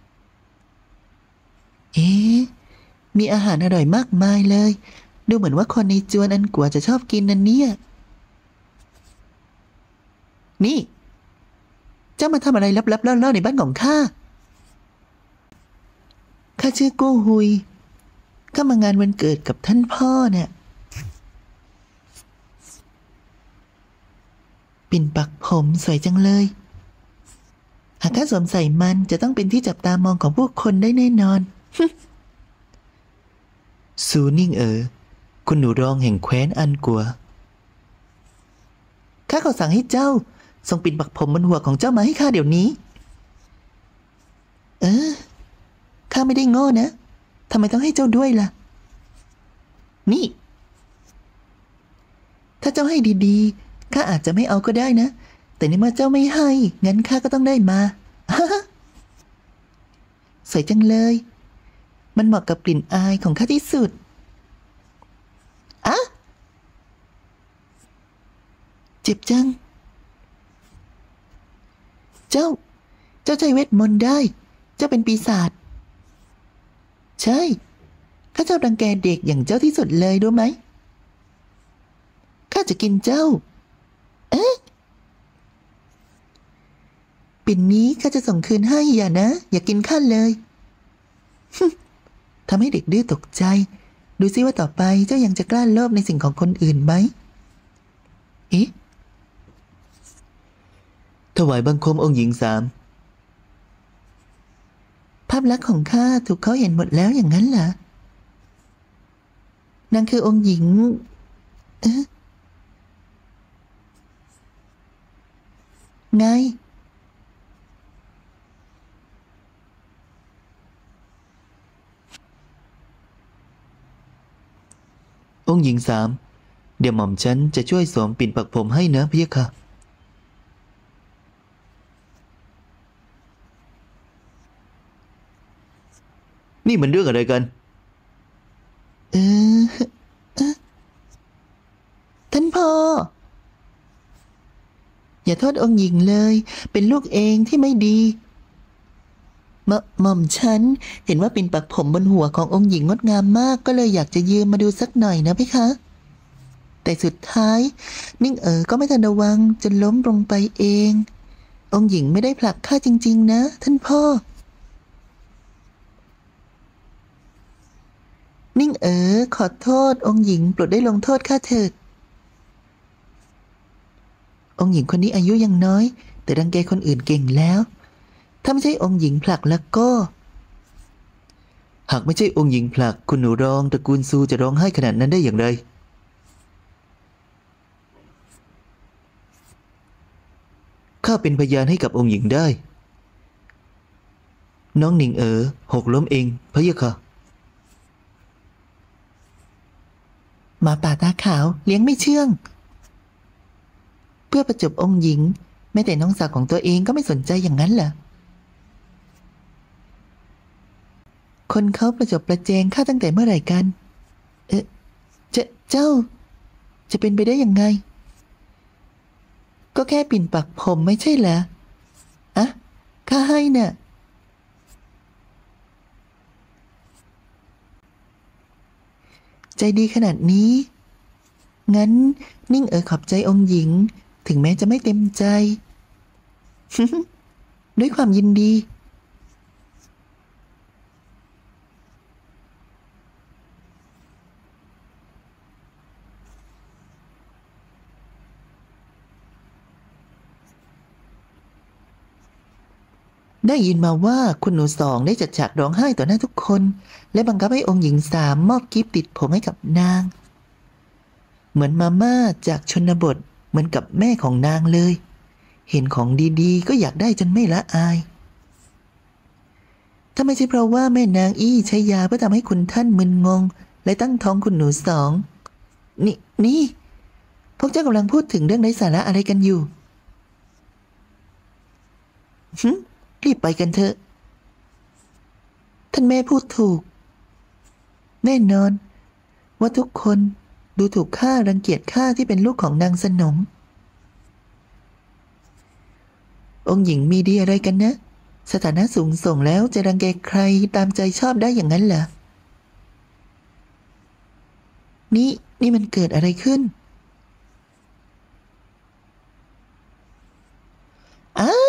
S1: เอ๊ะมีอาหารอร่อยมากมายเลยดูเหมือนว่าคนในจวนอันกัวจะชอบกินนั่นเนี่ยนี่เจ้ามาทำอะไรลับๆล่อๆในบ้านของข้าข้าชื่อกู้ฮุยข้ามางานวันเกิดกับท่านพ่อเนี่ยปิ่นปักผมสวยจังเลยหากข้าสวมใส่มันจะต้องเป็นที่จับตามองของผู้คนได้แน่นอน
S2: ซูนิ่งเอ๋อคุณหนูรองแห่งแคว้นอันกัว
S1: ข้าขอสั่งให้เจ้าส่งปิ่นปักผมบนหัวของเจ้ามาให้ข้าเดี๋ยวนี้เออข้าไม่ได้โง่นะทำไมต้องให้เจ้าด้วยล่ะนี่ถ้าเจ้าให้ดีๆข้าอาจจะไม่เอาก็ได้นะแต่ในเมื่อเจ้าไม่ให้งั้นข้าก็ต้องได้มา สวยจังเลยมันเหมาะกับกลิ่นอายของข้าที่สุดอะเจ็บจังเจ้าเจ้าใช้เวทมนต์ได้เจ้าเป็นปีศาจใช่ข้าชอบรังแกเด็กอย่างเจ้าที่สุดเลยรู้ไหมข้าจะกินเจ้าเอ๊ะปิ่นนี้ข้าจะส่งคืนให้อย่านะอย่ากินข้าเลย ทำให้เด็กดื้อตกใจดูซิว่าต่อไปเจ้ายังจะกล้าโลภในสิ่งของคนอื่นไหมเอ๊ะ
S2: ถวายบังคมองค์หญิงสาม
S1: ภาพลักษณ์ของข้าถูกเขาเห็นหมดแล้วอย่างนั้นเหรอนางคือองค์หญิงเอ๊ะไง
S2: องค์หญิงสามเดี๋ยวหม่อมฉันจะช่วยสวมปิ่นปักผมให้นะพี่ค่ะนี่มันเรื่องอะไรกัน
S1: เออเออท่านพ่ออย่าโทษองค์หญิงเลยเป็นลูกเองที่ไม่ดีมหม่อมฉันเห็นว่าปิ่นปักผมบนหัวขององค์หญิงงดงามมากก็เลยอยากจะยืมมาดูสักหน่อยนะพี่คะแต่สุดท้ายนิ่งเอ๋อก็ไม่ทันระวังจนล้มลงไปเององค์หญิงไม่ได้ผลักข้าจริงๆนะท่านพ่อนิ่งเอ๋อขอโทษองค์หญิงโปรดได้ลงโทษข้าเถิดองค์หญิงคนนี้อายุยังน้อยแต่รังแกคนอื่นเก่งแล้วถ้าไม่ใช่องค์หญิงผลักแล้วก็
S2: หากไม่ใช่องค์หญิงผลักคุณหนูรองตระกูลซูจะร้องไห้ขนาดนั้นได้อย่างไรข้าเป็นพยานให้กับองค์หญิงได้น้องหนิงเอ๋อหกล้มเองพะยะค่ะ
S1: หมาป่าตาขาวเลี้ยงไม่เชื่องเพื่อประจบองค์หญิงแม้แต่น้องสาวของตัวเองก็ไม่สนใจอย่างนั้นเหรอคนเขาประจบประแจงข้าตั้งแต่เมื่อไหร่กันเอ๊ะเจ้าเจ้าจะเป็นไปได้ยังไงก็แค่ปิ่นปักผมไม่ใช่เหรออะข้าให้น่ะใจดีขนาดนี้งั้นนิ่งเอ๋อขอบใจองค์หญิงถึงแม้จะไม่เต็มใจ ด้วยความยินดีได้ยินมาว่าคุณหนูสองได้จัดฉากร้องไห้ต่อหน้าทุกคนและบังคับให้องค์หญิงสามมอบกิฟต์ติดผมให้กับนางเหมือนมาม่าจากชนบทเหมือนกับแม่ของนางเลยเห็นของดีๆก็อยากได้จนไม่ละอายถ้าไม่ใช่เพราะว่าแม่นางอี้ใช้ยาเพื่อทำให้คุณท่านมึนงงและตั้งท้องคุณหนูสองนี่นี่พวกเจ้ากำลังพูดถึงเรื่องไร้สาระอะไรกันอยู่หึรีบไปกันเถอะท่านแม่พูดถูกแน่นอนว่าทุกคนดูถูกข้ารังเกียจข้าที่เป็นลูกของนางสนมองค์หญิงมีดีอะไรกันนะสถานะสูงส่งแล้วจะรังแกใครตามใจชอบได้อย่างนั้นเหรอนี่นี่มันเกิดอะไรขึ้นอ้า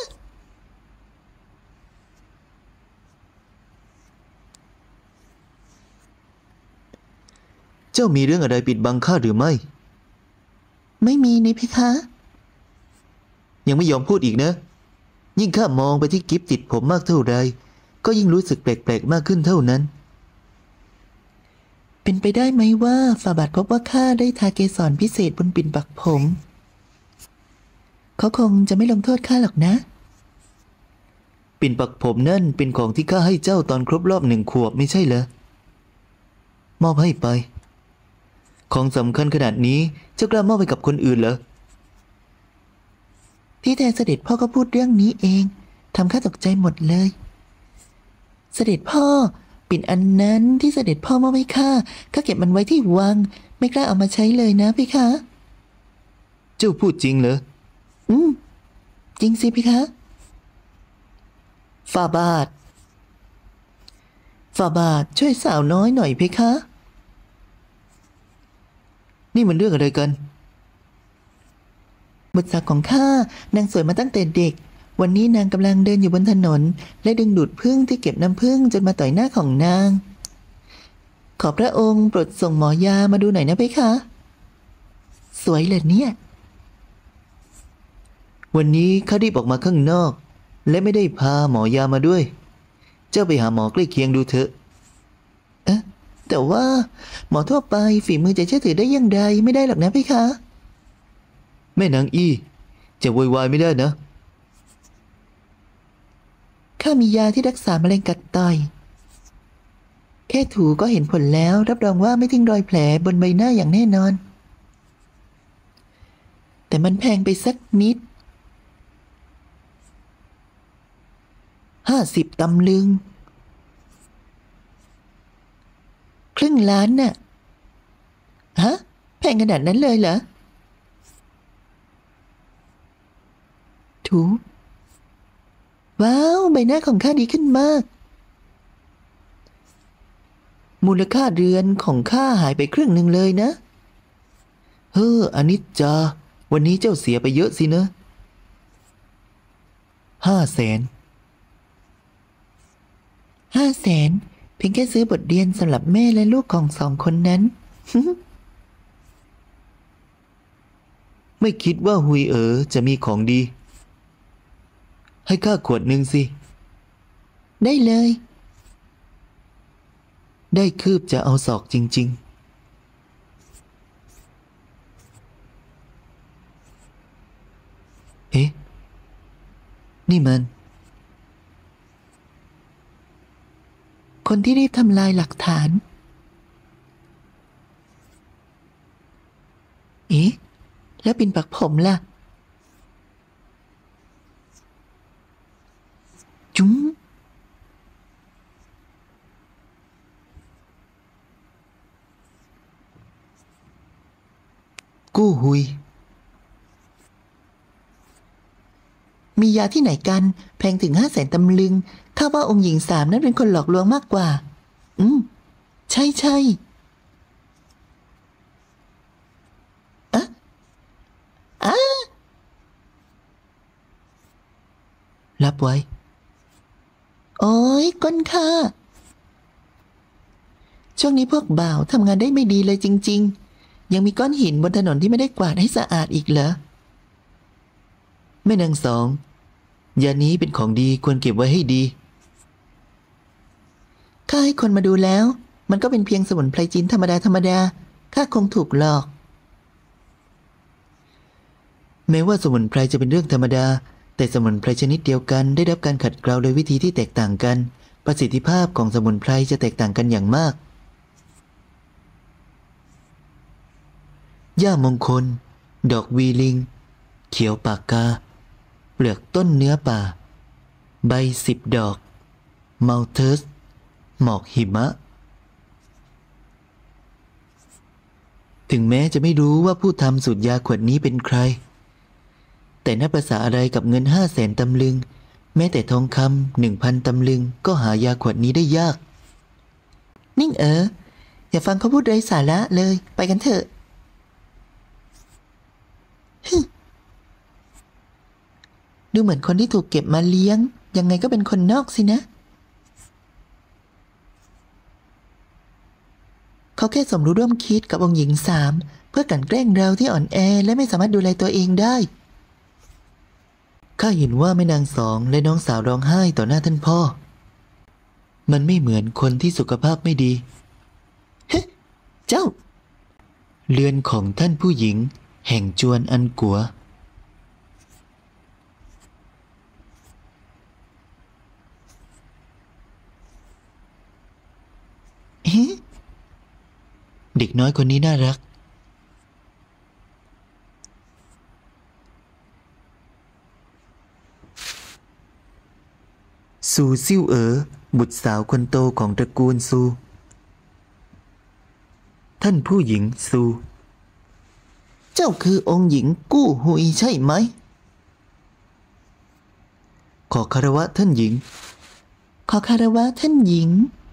S2: เจ้ามีเรื่องอะไรปิดบังข้าหรือไม่
S1: ไม่มีนี่เพคะ
S2: ยังไม่ยอมพูดอีกนะยิ่งข้ามองไปที่กิฟติดผมมากเท่าไรก็ยิ่งรู้สึกแปลกๆมากขึ้นเท่านั้น
S1: เป็นไปได้ไหมว่าฝ่าบาทพบว่าข้าได้ทาเกสรพิเศษบนปิ่นปักผมเขาคงจะไม่ลงโทษข้าหรอกนะ
S2: ปิ่นปักผมนั่นเป็นของที่ข้าให้เจ้าตอนครบรอบหนึ่งขวบไม่ใช่เหรอมอบให้ไปของสำคัญขนาดนี้เจ้ากล้ามอบให้กับคนอื่นเหรอ
S1: ที่แท้เสด็จพ่อก็พูดเรื่องนี้เองทำข้าตกใจหมดเลยเสด็จพ่อปิ่นอันนั้นที่เสด็จพ่อมอบให้ข้าข้าเก็บมันไว้ที่วังไม่กล้าเอามาใช้เลยนะพี่คะ
S2: เจ้าพูดจริงเหรอ
S1: อืมจริงสิพี่คะฝ่าบาทฝ่าบาทช่วยสาวน้อยหน่อยพี่คะ
S2: นี่มันเรื่องอะไรกัน
S1: บุตรสาวของข้านางสวยมาตั้งแต่เด็กวันนี้นางกำลังเดินอยู่บนถนนและดึงดูดผึ้งที่เก็บน้ำผึ้งจนมาต่อยหน้าของนางขอพระองค์โปรดส่งหมอยามาดูหน่อยนะเพคะสวยเลยเนี่ย
S2: วันนี้ข้ารีบออกมาข้างนอกและไม่ได้พาหมอยามาด้วยเจ้าไปหาหมอใกล้เคียงดูเถอะ
S1: เอ๊ะแต่ว่าหมอทั่วไปฝีมือจะเชื่อถือได้อย่างไรไม่ได้หรอกนะเพคะ
S2: แม่นางอี้จะโวยวายไม่ได้นะ
S1: ข้ามียาที่รักษามะเร็งกัดต่อยแค่ถูก็เห็นผลแล้วรับรองว่าไม่ทิ้งรอยแผลบนใบหน้าอย่างแน่นอนแต่มันแพงไปสักนิดห้าสิบตำลึงครึ่งล้านน่ะฮะแพงขนาดนั้นเลยเหรอถูว้าวใบหน้าของข้าดีขึ้นมากมูลค่าเรือนของข้าหายไปครึ่งหนึ่งเลยนะ
S2: เฮ้ออนิจจาวันนี้เจ้าเสียไปเยอะสินะห้าแสน
S1: ห้าแสนเพียงแค่ซื้อบทเรียนสำหรับแม่และลูกของสองคนนั้น
S2: ไม่คิดว่าหุยเอ๋อจะมีของดีให้ข้าขวดหนึ่งสิ
S1: ได้เลย
S2: ได้คืบจะเอาศอกจริงๆเอ๊ะนี่มัน
S1: คนที่รีบทำลายหลักฐานเอ๊ะแล้วปิ่นปักผมล่ะจุ๊ง
S2: กู้หุย
S1: มียาที่ไหนกันแพงถึงห้าแสนตำลึงข้าว่าองค์หญิงสามนั้นเป็นคนหลอกลวงมากกว่าอืมใช่ใช่อะอะ
S2: รับไว้
S1: โอ้ยก้นข้าช่วงนี้พวกบ่าวทำงานได้ไม่ดีเลยจริงๆยังมีก้อนหินบนถนนที่ไม่ได้กวาดให้สะอาดอีกเหรอ
S2: แม่นางสองยานี้เป็นของดีควรเก็บไว้ให้ดี
S1: ข้าให้คนมาดูแล้วมันก็เป็นเพียงสมุนไพรจีนธรรมดาธรรมดาข้าคงถูกหลอก
S2: แม้ว่าสมุนไพรจะเป็นเรื่องธรรมดาแต่สมุนไพรชนิดเดียวกันได้รับการขัดเกลาโดยวิธีที่แตกต่างกันประสิทธิภาพของสมุนไพรจะแตกต่างกันอย่างมากย่ามงคลดอกวีลิงเขียวปากกาเปลือกต้นเนื้อป่าใบสิบดอกเมาเทอร์สหมอกหิมะถึงแม้จะไม่รู้ว่าผู้ทำสูตรยาขวดนี้เป็นใครแต่นับภาษาอะไรกับเงินห้าแสนตำลึงแม้แต่ทองคำหนึ่งพันตำลึงก็หายาขวดนี้ได้ยาก
S1: นิ่งเอ๋ออย่าฟังเขาพูดไร้สาระเลยไปกันเถอะดูเหมือนคนที่ถูกเก็บมาเลี้ยงยังไงก็เป็นคนนอกสินะเขาแค่สมรู้ร่วมคิดกับองค์หญิงสามเพื่อกลั่นแกล้งเราที่อ่อนแอและไม่สามารถดูแลตัวเองได้
S2: ข้าเห็นว่าแม่นางสองและน้องสาวร้องไห้ต่อหน้าท่านพ่อมันไม่เหมือนคนที่สุขภาพไม่ดี
S1: เฮ้เจ้า
S2: เรือนของท่านผู้หญิงแห่งจวนอันกัว
S1: เฮ้
S2: เด็กน้อยคนนี้น่ารักซูซิ่วเอ๋อบุตรสาวคนโตของตระกูลซูท่านผู้หญิงซู
S1: เจ้าคือองค์หญิงกู้หุยใช่ไหม
S2: ขอคารวะท่านหญิง
S1: ขอคารวะท่านหญิง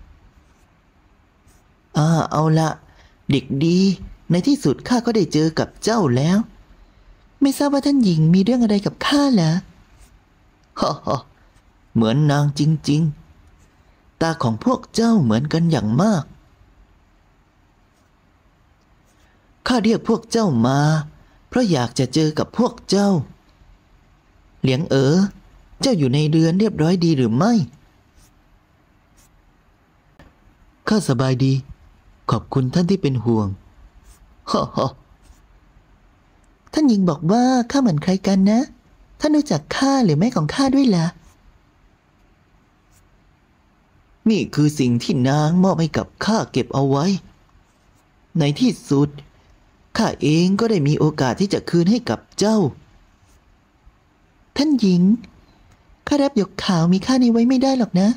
S1: อ่าเอาละเด็กดีในที่สุดข้าก็ได้เจอกับเจ้าแล้วไม่ทราบว่าท่านหญิงมีเรื่องอะไรกับข้าเหรอฮ่าฮ่าเหมือนนางจริงๆตาของพวกเจ้าเหมือนกันอย่างมากข้าเรียกพวกเจ้ามาเพราะอยากจะเจอกับพวกเจ้าเหลียงเอ๋อเจ้าอยู่ในเรือนเรียบร้อยดีหรือไม่
S2: ข้าสบายดีขอบคุณท่านที่เป็นห่วง
S1: ฮ่าฮ่าท่านหญิงบอกว่าข้าเหมือนใครกันนะท่านรู้จักข้าหรือแม่ของข้าด้วยล่ะนี่คือสิ่งที่นางมอบให้กับข้าเก็บเอาไว้ในที่สุดข้าเองก็ได้มีโอกาสที่จะคืนให้กับเจ้าท่านหญิงข้ารับหยกขาวมีค่านี้ไว้ไม่ได้หรอกนะ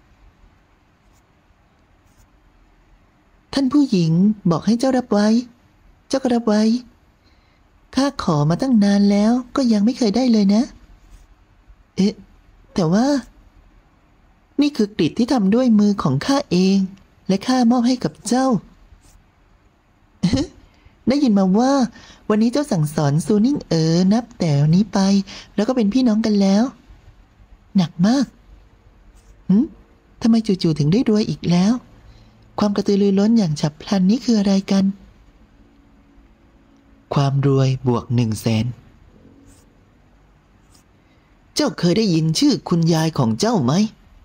S1: ท่านผู้หญิงบอกให้เจ้ารับไว้เจ้าก็รับไว้ข้าขอมาตั้งนานแล้วก็ยังไม่เคยได้เลยนะเอ๊ะแต่ว่านี่คือกฤษที่ทำด้วยมือของข้าเองและข้ามอบให้กับเจ้า ได้ยินมาว่าวันนี้เจ้าสั่งสอนซูนิ่งเอ๋อนับแต่นี้ไปแล้วก็เป็นพี่น้องกันแล้วหนักมากหืมทำไมจู่ๆถึงได้รวยอีกแล้วความกระตือรือร้นอย่างฉับพลันนี้คืออะไรกัน
S2: ความรวยบวกหนึ่งแสน
S1: เจ้าเคยได้ยินชื่อคุณยายของเจ้าไหม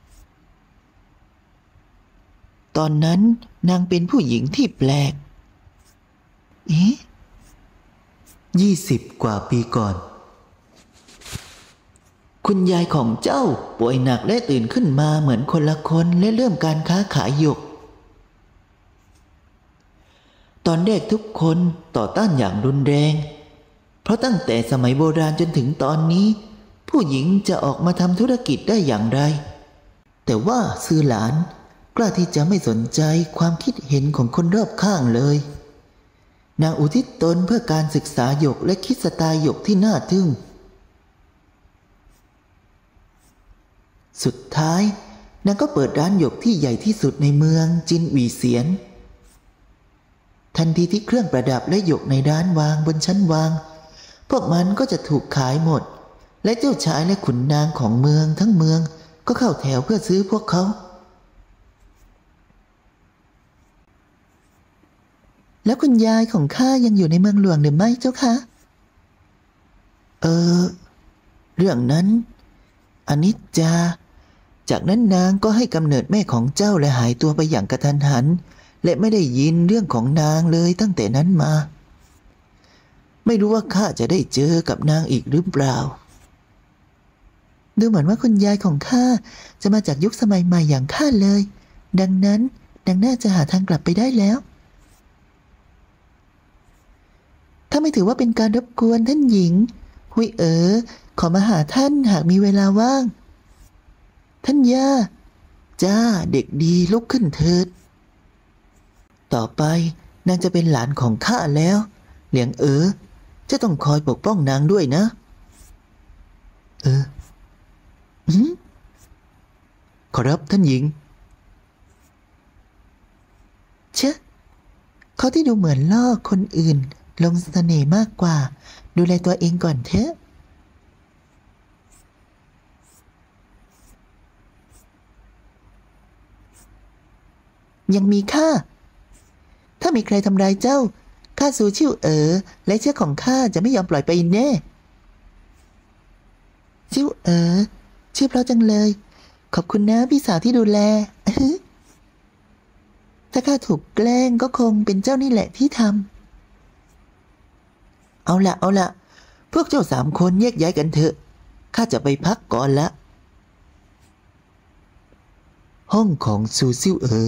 S1: ตอนนั้นนางเป็นผู้หญิงที่แปลกเอ๊ะ
S2: ยี่สิบกว่าปีก่อน
S1: คุณยายของเจ้าป่วยหนักและตื่นขึ้นมาเหมือนคนละคนและเริ่มการค้าขายหยกตอนแรกทุกคนต่อต้านอย่างรุนแรงเพราะตั้งแต่สมัยโบราณจนถึงตอนนี้ผู้หญิงจะออกมาทำธุรกิจได้อย่างไรแต่ว่าซือหลานกล้าที่จะไม่สนใจความคิดเห็นของคนรอบข้างเลยนางอุทิศตนเพื่อการศึกษาหยกและคิดสไตล์หยกที่น่าทึ่งสุดท้ายนางก็เปิดร้านหยกที่ใหญ่ที่สุดในเมืองจินหวีเสียนทันทีที่เครื่องประดับและหยกในร้านวางบนชั้นวางพวกมันก็จะถูกขายหมดและเจ้าชายและขุนนางของเมืองทั้งเมืองก็เข้าแถวเพื่อซื้อพวกเขาแล้วคุณยายของข้ายังอยู่ในเมืองหลวงหรือไม่เจ้าคะเออเรื่องนั้นอนิจจาจากนั้นนางก็ให้กำเนิดแม่ของเจ้าและหายตัวไปอย่างกระทันหันและไม่ได้ยินเรื่องของนางเลยตั้งแต่นั้นมาไม่รู้ว่าข้าจะได้เจอกับนางอีกหรือเปล่าดูเหมือนว่าคุณยายของข้าจะมาจากยุคสมัยใหม่อย่างข้าเลยดังนั้นนางน่าจะหาทางกลับไปได้แล้วถ้าไม่ถือว่าเป็นการรบกวนท่านหญิงหุยเอ๋อขอมาหาท่านหากมีเวลาว่างท่านย่าจ้าเด็กดีลุกขึ้นเถิดต่อไปนางจะเป็นหลานของข้าแล้วเหลียงเอ๋อจะต้องคอยปกป้องนางด้วยนะเอออืมขอรับท่านหญิงเชะเขาที่ดูเหมือนล่อคนอื่นลงเสน่ห์มากกว่าดูแลตัวเองก่อนเถอะยังมีข้าถ้ามีใครทำร้ายเจ้าข้าซูชิวเอ๋อและเชือกของข้าจะไม่ยอมปล่อยไปแน่ชิวเอ๋อชื่อเพราะจังเลยขอบคุณนะพี่สาวที่ดูแลถ้าข้าถูกแกล้งก็คงเป็นเจ้านี่แหละที่ทำเอาละเอาละพวกเจ้าสามคนแยกย้ายกันเถอะข้าจะไปพักก่อนละห้องของซูซิวเอ๋อ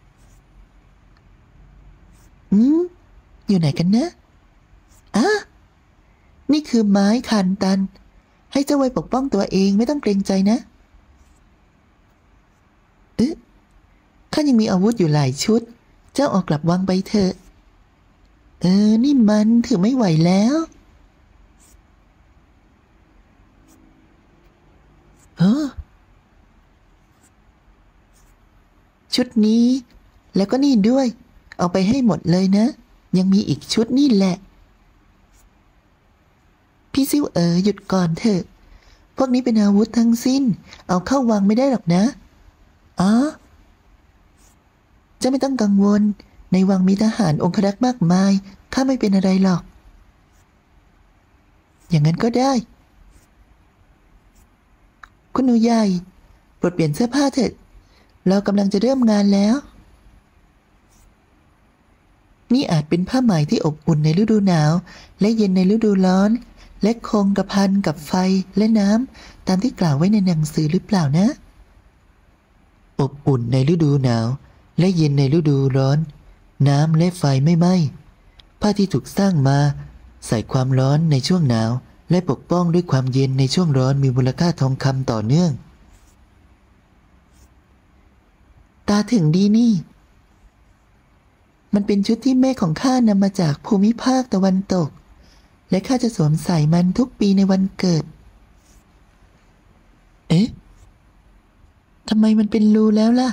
S1: อืมอยู่ไหนกันนะอ่ะนี่คือไม้คันตันให้เจ้าไว้ปกป้องตัวเองไม่ต้องเกรงใจนะเอ๊ะข้ายังมีอาวุธอยู่หลายชุดเจ้าเอากลับวางไปเถอะเออนี่มันถือไม่ไหวแล้วเออชุดนี้แล้วก็นี่ด้วยเอาไปให้หมดเลยนะยังมีอีกชุดนี่แหละพี่ซิ่วเอ๋อหยุดก่อนเถอะพวกนี้เป็นอาวุธทั้งสิ้นเอาเข้าวางไม่ได้หรอกนะอ๋อเจ้าไม่ต้องกังวลในวังมีทหารองครักษ์มากมายข้าไม่เป็นอะไรหรอกอย่างนั้นก็ได้คุณหนูใหญ่โปรดเปลี่ยนเสื้อผ้าเถิดเรากำลังจะเริ่มงานแล้วนี่อาจเป็นผ้าไหมที่อบอุ่นในฤดูหนาวและเย็นในฤดูร้อนและคงกระพันกับไฟและน้ำตามที่กล่าวไว้ในหนังสือหรือเปล่านะอบอุ่นในฤดูหนาวและเย็นในฤดูร้อนน้ำและไฟไม่ไหม้ผ้าที่ถูกสร้างมาใส่ความร้อนในช่วงหนาวและปกป้องด้วยความเย็นในช่วงร้อนมีมูลค่าทองคำต่อเนื่องตาถึงดีนี่มันเป็นชุดที่แม่ของข้านำมาจากภูมิภาคตะวันตกและข้าจะสวมใส่มันทุกปีในวันเกิดเอ๊ะทำไมมันเป็นรูแล้วล่ะ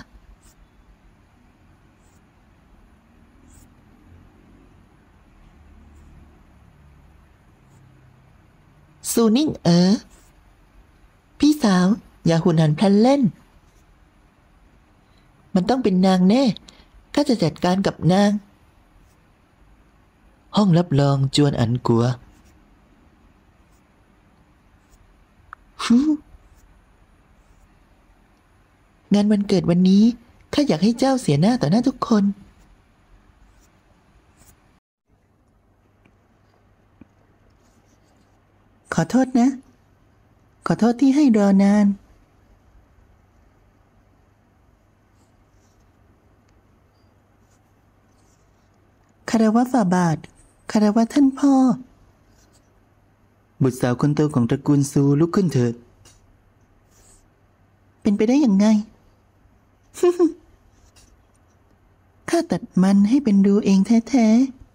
S1: ซูนิ่งเอ๋อพี่สาวอย่าหุนหันพลันเล่นมันต้องเป็นนางแน่ข้าจะจัดการกับนางห้องรับรองจวนอันกัวฮูงานวันเกิดวันนี้ข้าอยากให้เจ้าเสียหน้าต่อหน้าทุกคนขอโทษนะขอโทษที่ให้รอนานคารวะฝ่าบาทคารวะท่านพ่อบุตรสาวคนโตของตระกูลซูลุกขึ้นเถิดเป็นไปได้ยังไง ข้าตัดมันให้เป็นรูเองแท้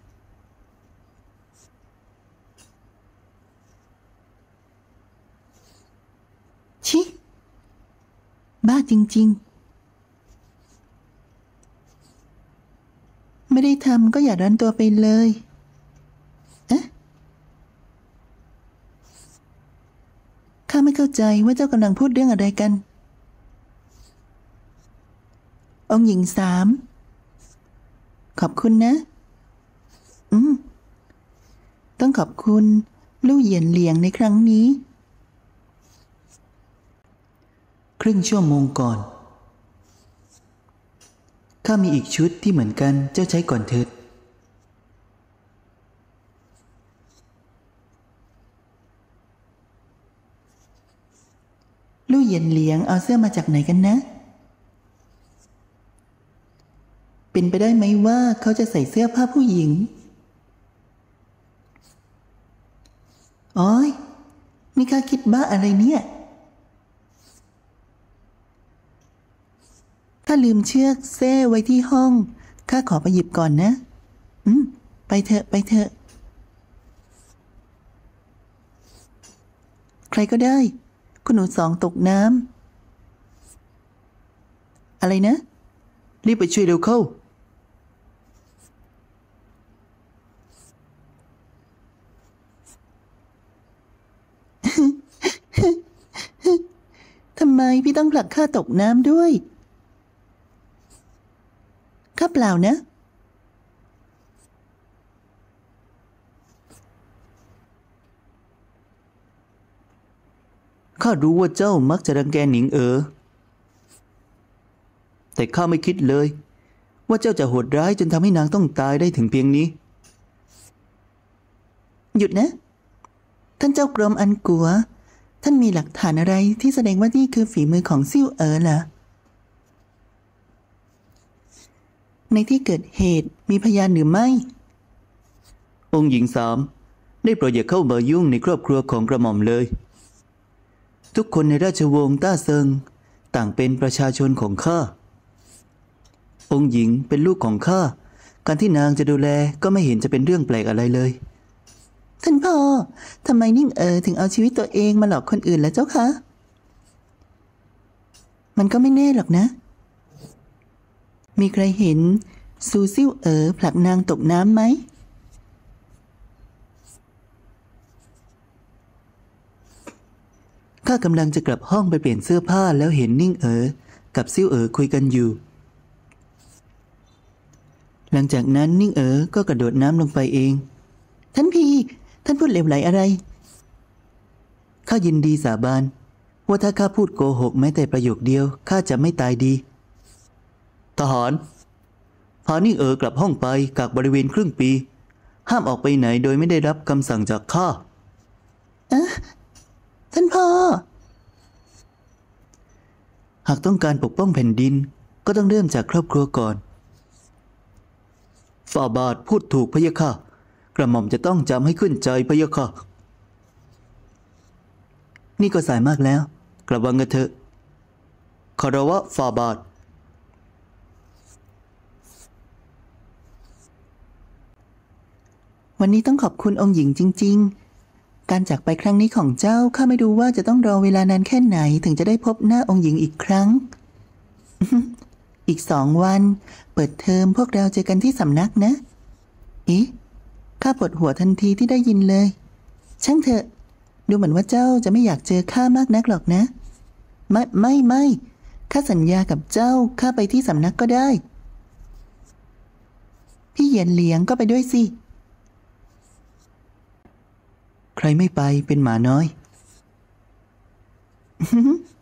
S1: ๆชิบ้าจริงๆไม่ได้ทำก็อย่าดันตัวไปเลยเอ๊ะข้าไม่เข้าใจว่าเจ้ากำลังพูดเรื่องอะไรกันองค์หญิงสามขอบคุณนะอืมต้องขอบคุณลู่เหยียนเหลียงในครั้งนี้ครึ่งชั่วโมงก่อนข้ามีอีกชุดที่เหมือนกันเจ้าใช้ก่อนเถิดลู่เหยียนเหลียงเอาเสื้อมาจากไหนกันนะเป็นไปได้ไหมว่าเขาจะใส่เสื้อผ้าผู้หญิงโอ้ยนี่ข้าคิดบ้าอะไรเนี่ยข้าลืมเชือกเส้ไว้ที่ห้องข้าขอไปหยิบก่อนนะอืมไปเถอะไปเถอะใครก็ได้คุณหนูสองตกน้ำอะไรนะ
S2: รีบไปช่วยเร็วเข้า
S1: ทำไมพี่ต้องผลักข้าตกน้ำด้วยข้าเปล่านะ
S2: ข้ารู้ว่าเจ้ามักจะรังแกหนิงเอ๋อแต่ข้าไม่คิดเลยว่าเจ้าจะโหดร้ายจนทำให้นางต้องตายได้ถึงเพียงนี้
S1: หยุดนะท่านเจ้ากรมอันกัวท่านมีหลักฐานอะไรที่แสดงว่านี่คือฝีมือของซิ่วเอ๋อเหรอในที่เกิดเหตุมีพยานหรือไม่
S2: องค์หญิงสามได้โปรดอย่าเข้ามายุ่งในครอบครัวของกระหม่อมเลยทุกคนในราชวงศ์ต้าเซิงต่างเป็นประชาชนของข้าองค์หญิงเป็นลูกของข้าการที่นางจะดูแลก็ไม่เห็นจะเป็นเรื่องแปลกอะไรเลย
S1: ท่านพ่อทำไมนิ่งเอ๋อถึงเอาชีวิตตัวเองมาหลอกคนอื่นแล้วเจ้าคะมันก็ไม่แน่หรอกนะมีใครเห็นซูซิ่วเอ๋อผลักนางตกน้ำไหม
S2: ข้ากำลังจะกลับห้องไปเปลี่ยนเสื้อผ้าแล้วเห็นนิ่งเอ๋อกับซิ่วเอ๋อคุยกันอยู่หลังจากนั้นนิ่งเอ๋อก็กระโดดน้ำลงไปเอง
S1: ท่านพี่ท่านพูดเหลวไหลอะไร
S2: ข้ายินดีสาบานว่าถ้าข้าพูดโกหกแม้แต่ประโยคเดียวข้าจะไม่ตายดีทหารพานิ่งเอ๋อกลับห้องไปกักบริเวณครึ่งปีห้ามออกไปไหนโดยไม่ได้รับคำสั่งจากข้า
S1: อะท่านพ่อ
S2: หากต้องการปกป้องแผ่นดินก็ต้องเริ่มจากครอบครัวก่อนฝ่าบาทพูดถูกพะยะค่ะกระหม่อมจะต้องจำให้ขึ้นใจพะยะค่ะนี่ก็สายมากแล้วกระวังกันเถอะคารวะฝ่าบาท
S1: วันนี้ต้องขอบคุณองค์หญิงจริงๆการจากไปครั้งนี้ของเจ้าข้าไม่รู้ว่าจะต้องรอเวลานานแค่ไหนถึงจะได้พบหน้าองค์หญิงอีกครั้ง อีกสองวันเปิดเทอมพวกเราเจอกันที่สำนักนะเอ๊ะข้าปวดหัวทันทีที่ได้ยินเลยช่างเถอะดูเหมือนว่าเจ้าจะไม่อยากเจอข้ามากนักหรอกนะไม่ไม่ไม่ข้าสัญญากับเจ้าข้าไปที่สำนักก็ได้พี่เหยียนเหลียงก็ไปด้วยสิ
S2: ใครไม่ไปเป็นหมาน้อย